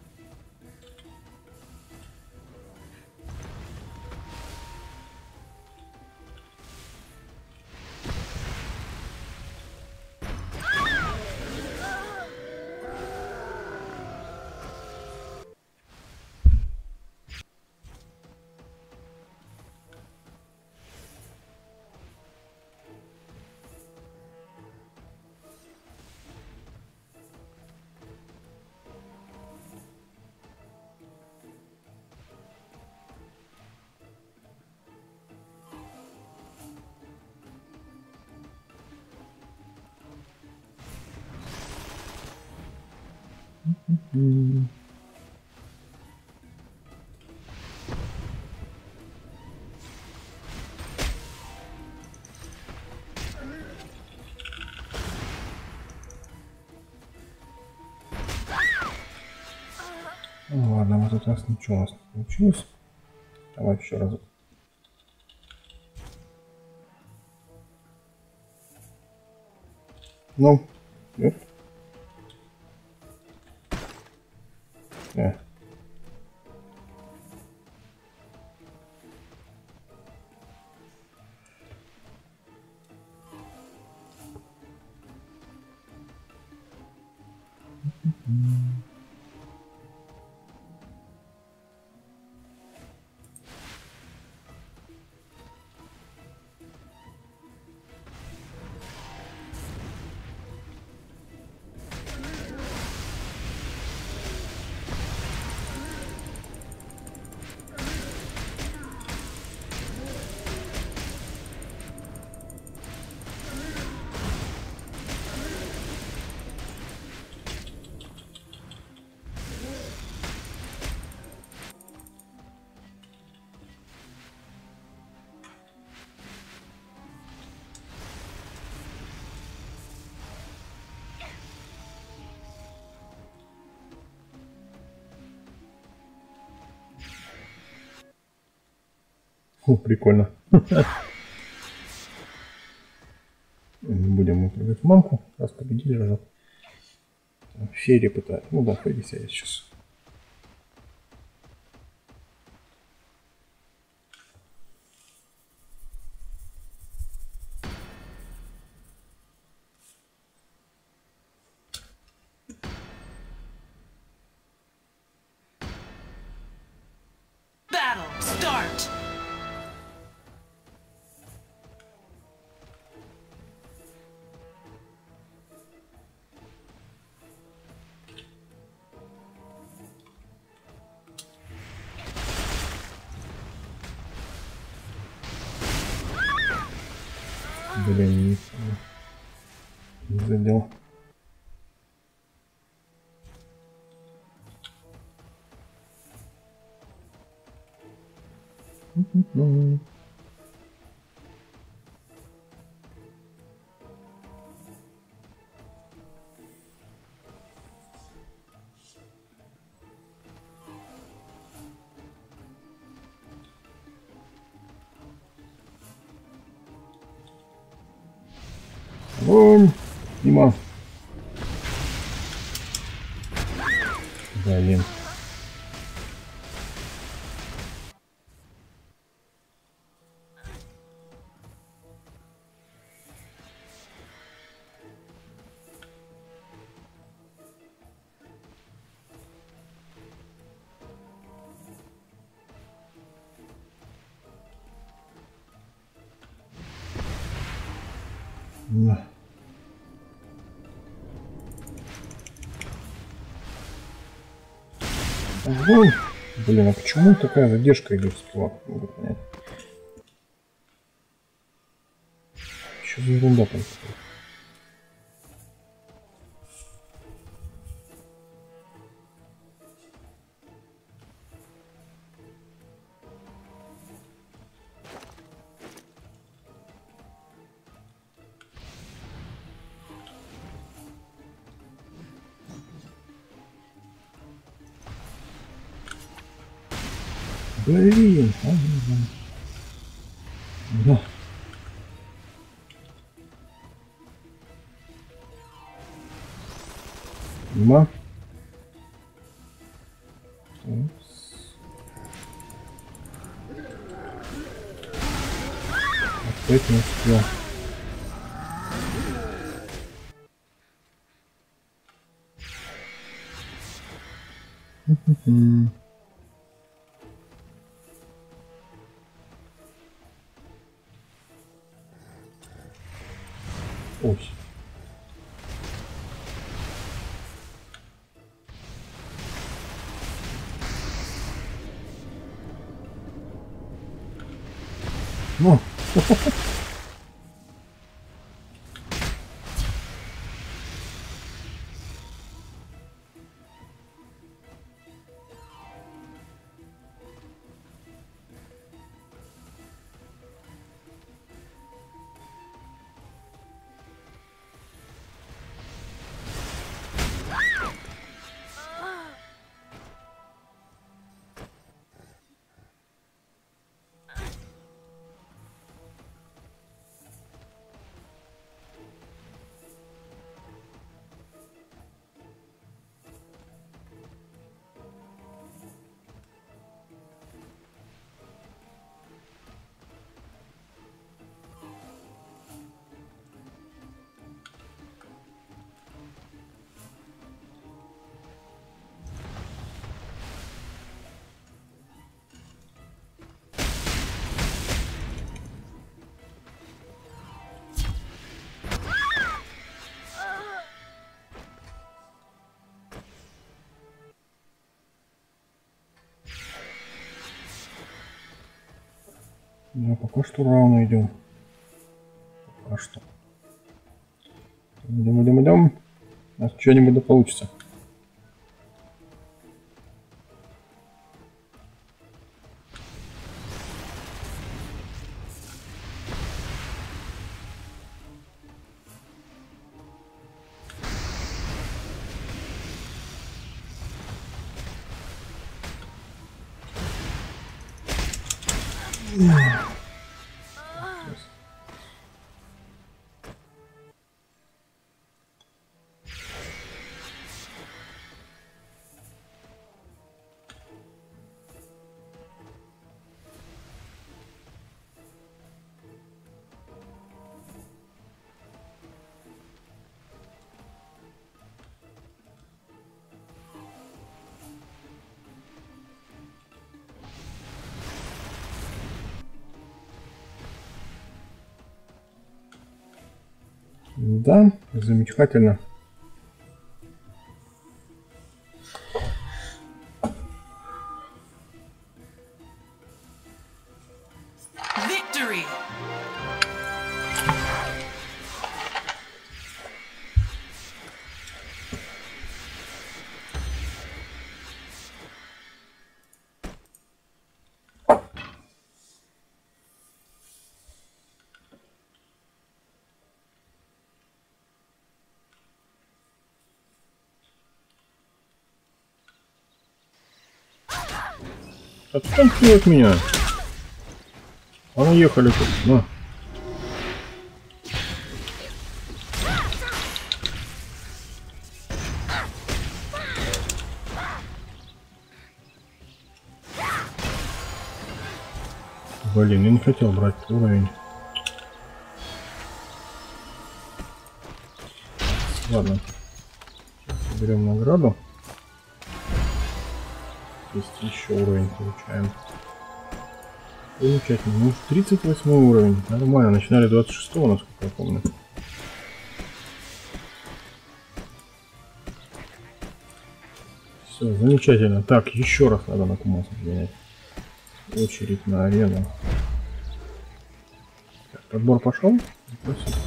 Speaker 1: Mm-hmm. Ну ладно, в этот раз ничего у нас не получилось. Давай еще разок. Ну, нет. Э. О, прикольно. Не будем упрягать мамку, раз победили уже. Ферри пытает. Ну да, Ферри сядет сейчас.
Speaker 2: Battle start.
Speaker 1: Блин, не, не задел. Mm-hmm. Вон, мимо. Блин. Да. Ой, блин, а почему такая задержка идет с кило? Не могу понять. Что за ерунда происходит? Блин, а, да. Ма. Опять не успел. Ой. Ну. Да, пока что равно идем. Пока что. Идем, идем, идем. У нас что-нибудь да получится. Да, замечательно.
Speaker 2: Victory!
Speaker 1: Отстаньте от меня. А ну ехали тут. На. Блин, я не хотел брать уровень. Ладно. Сейчас берем награду. Есть еще уровень получаем. Замечательно. Ну, тридцать восьмой уровень. Нормально. Начинали двадцать шестого, насколько я помню. Все, замечательно. Так, еще раз надо на Кумасов менять. Очередь на арену. Так, подбор пошел. Спасибо.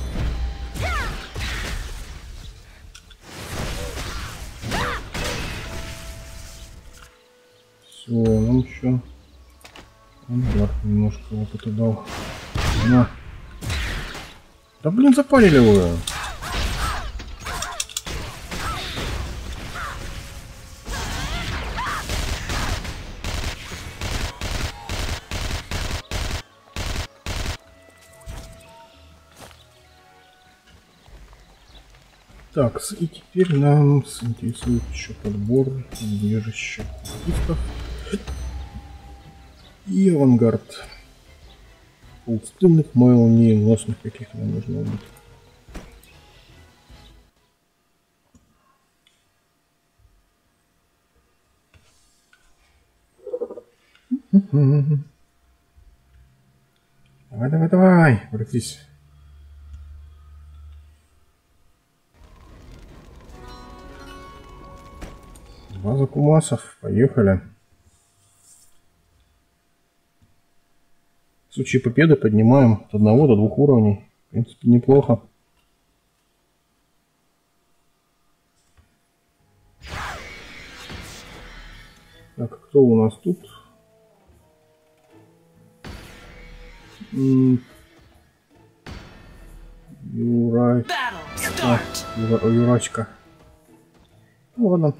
Speaker 1: Все, нам еще Ангард немножко опыта дал. На. Да блин, запарили его. Так, и теперь нам интересует еще подбор убежища культистов и авангард. Пустынных, молниеносных каких-то нам нужно убить. Давай, давай, давай, вратись. База Кумасов, поехали. В случае победы поднимаем от одного до двух уровней. В принципе, неплохо. Так, кто у нас тут? Юра... А, Юра... Юрачка. Ну ладно.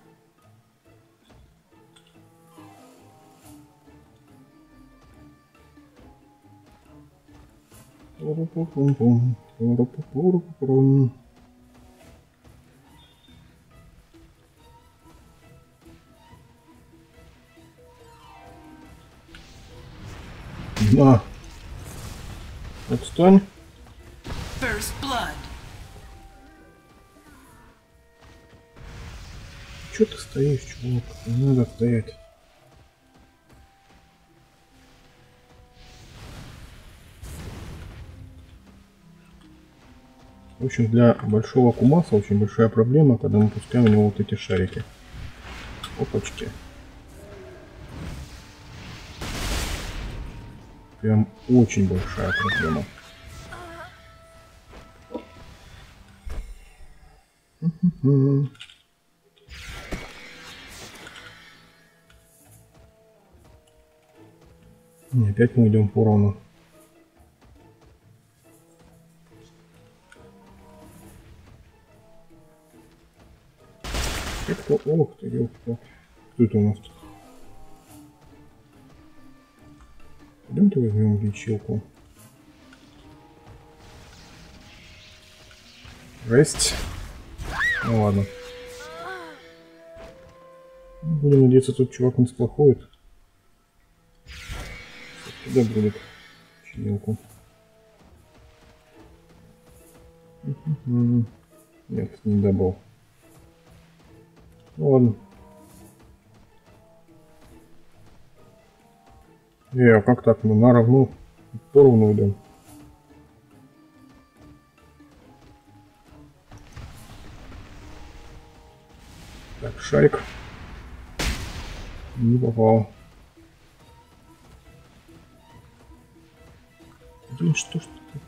Speaker 1: На. Отстань.
Speaker 2: First blood.
Speaker 1: Чё ты стоишь, чувак? Не надо стоять. В общем, для большого Кумаса очень большая проблема, когда мы пускаем у него вот эти шарики. Опачки. Прям очень большая проблема. И опять мы идем по урону. Ох ты, ёлка. Кто это у нас тут? Пойдемте возьмем лечилку. Жесть. Ну ладно. Будем надеяться, тут чувак не сплохует. Туда будет чинилку. Нет, не добыл. Ну ладно. Э, а как так? Мы на равну поровну идем. Так, шарик. Не попал. Блин, что ж ты?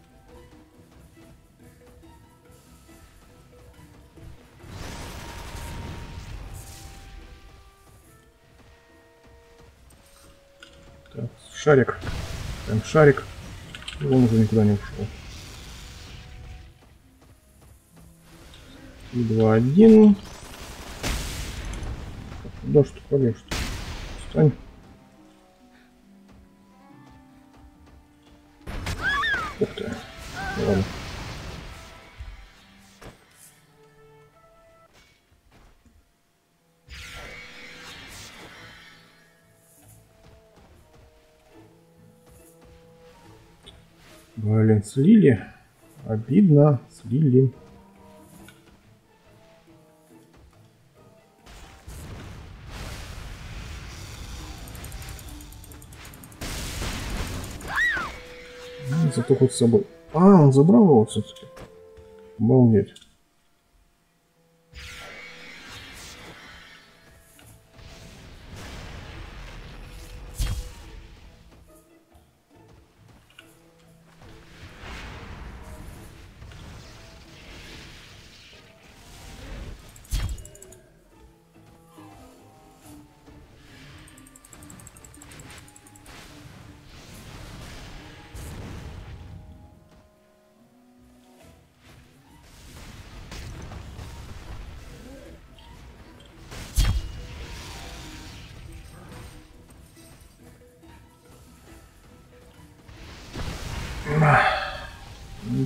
Speaker 1: Так, шарик. Там шарик. И он уже никуда не ушел. три, два, один. Куда что полез-то? Встань. Ух ты. Ладно. Блин, слили. Обидно. Слили. Зато хоть с собой. А, он забрал его все-таки. Обалдеть.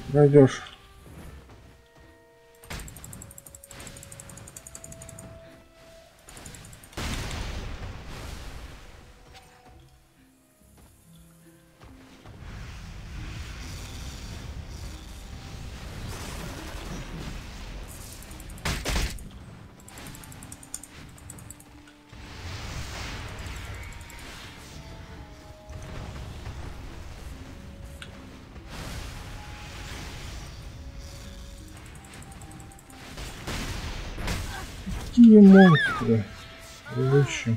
Speaker 1: Пройдешь. Какие монстры? Выше.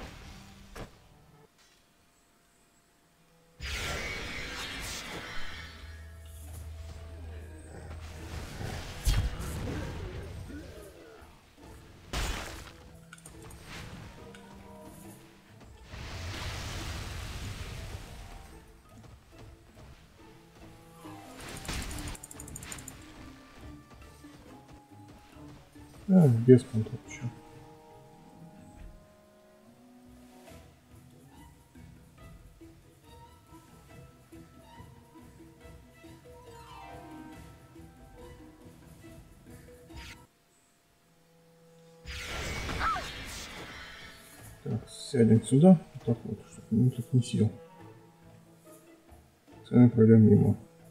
Speaker 1: А, без понтов еще. Так, сядем сюда. Вот так вот, чтобы он тут не сел. Сами пройдем мимо.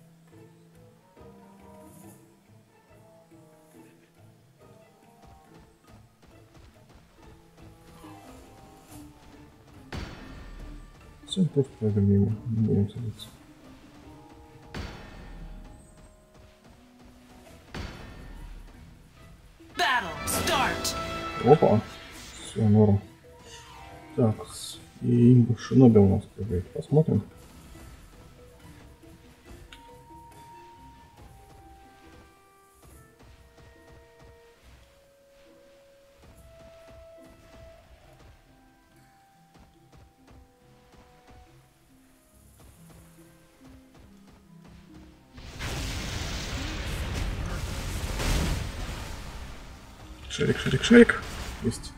Speaker 1: Все, просто пройдем мимо. Не будем садиться. Опа. Все, норм. Так, и Шиноби у нас прыгает. Посмотрим. Шарик, шарик, шарик. Есть.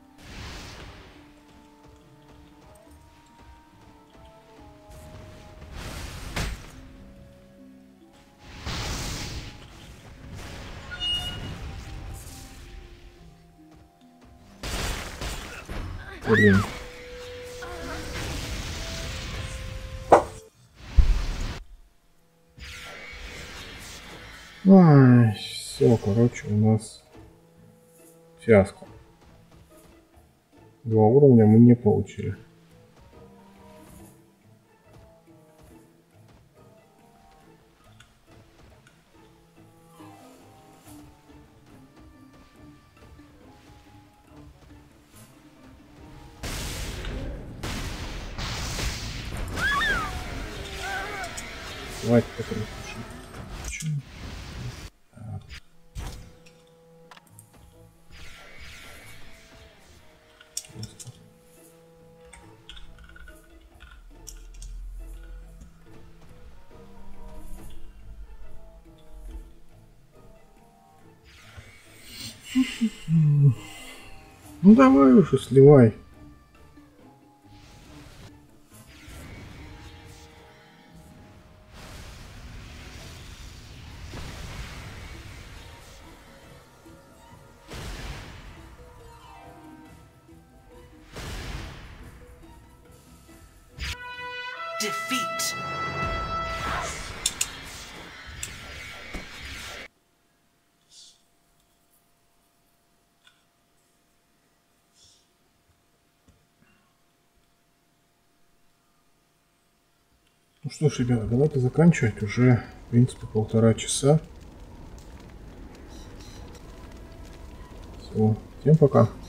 Speaker 1: Блин. Ай, все, короче, у нас фиаско. Два уровня мы не получили. Давайте потом слушаем. Ну давай уже сливай.
Speaker 2: Defeat.
Speaker 1: Ну что ж, ребята, давайте заканчивать. Уже, в принципе, полтора часа. Все, всем пока.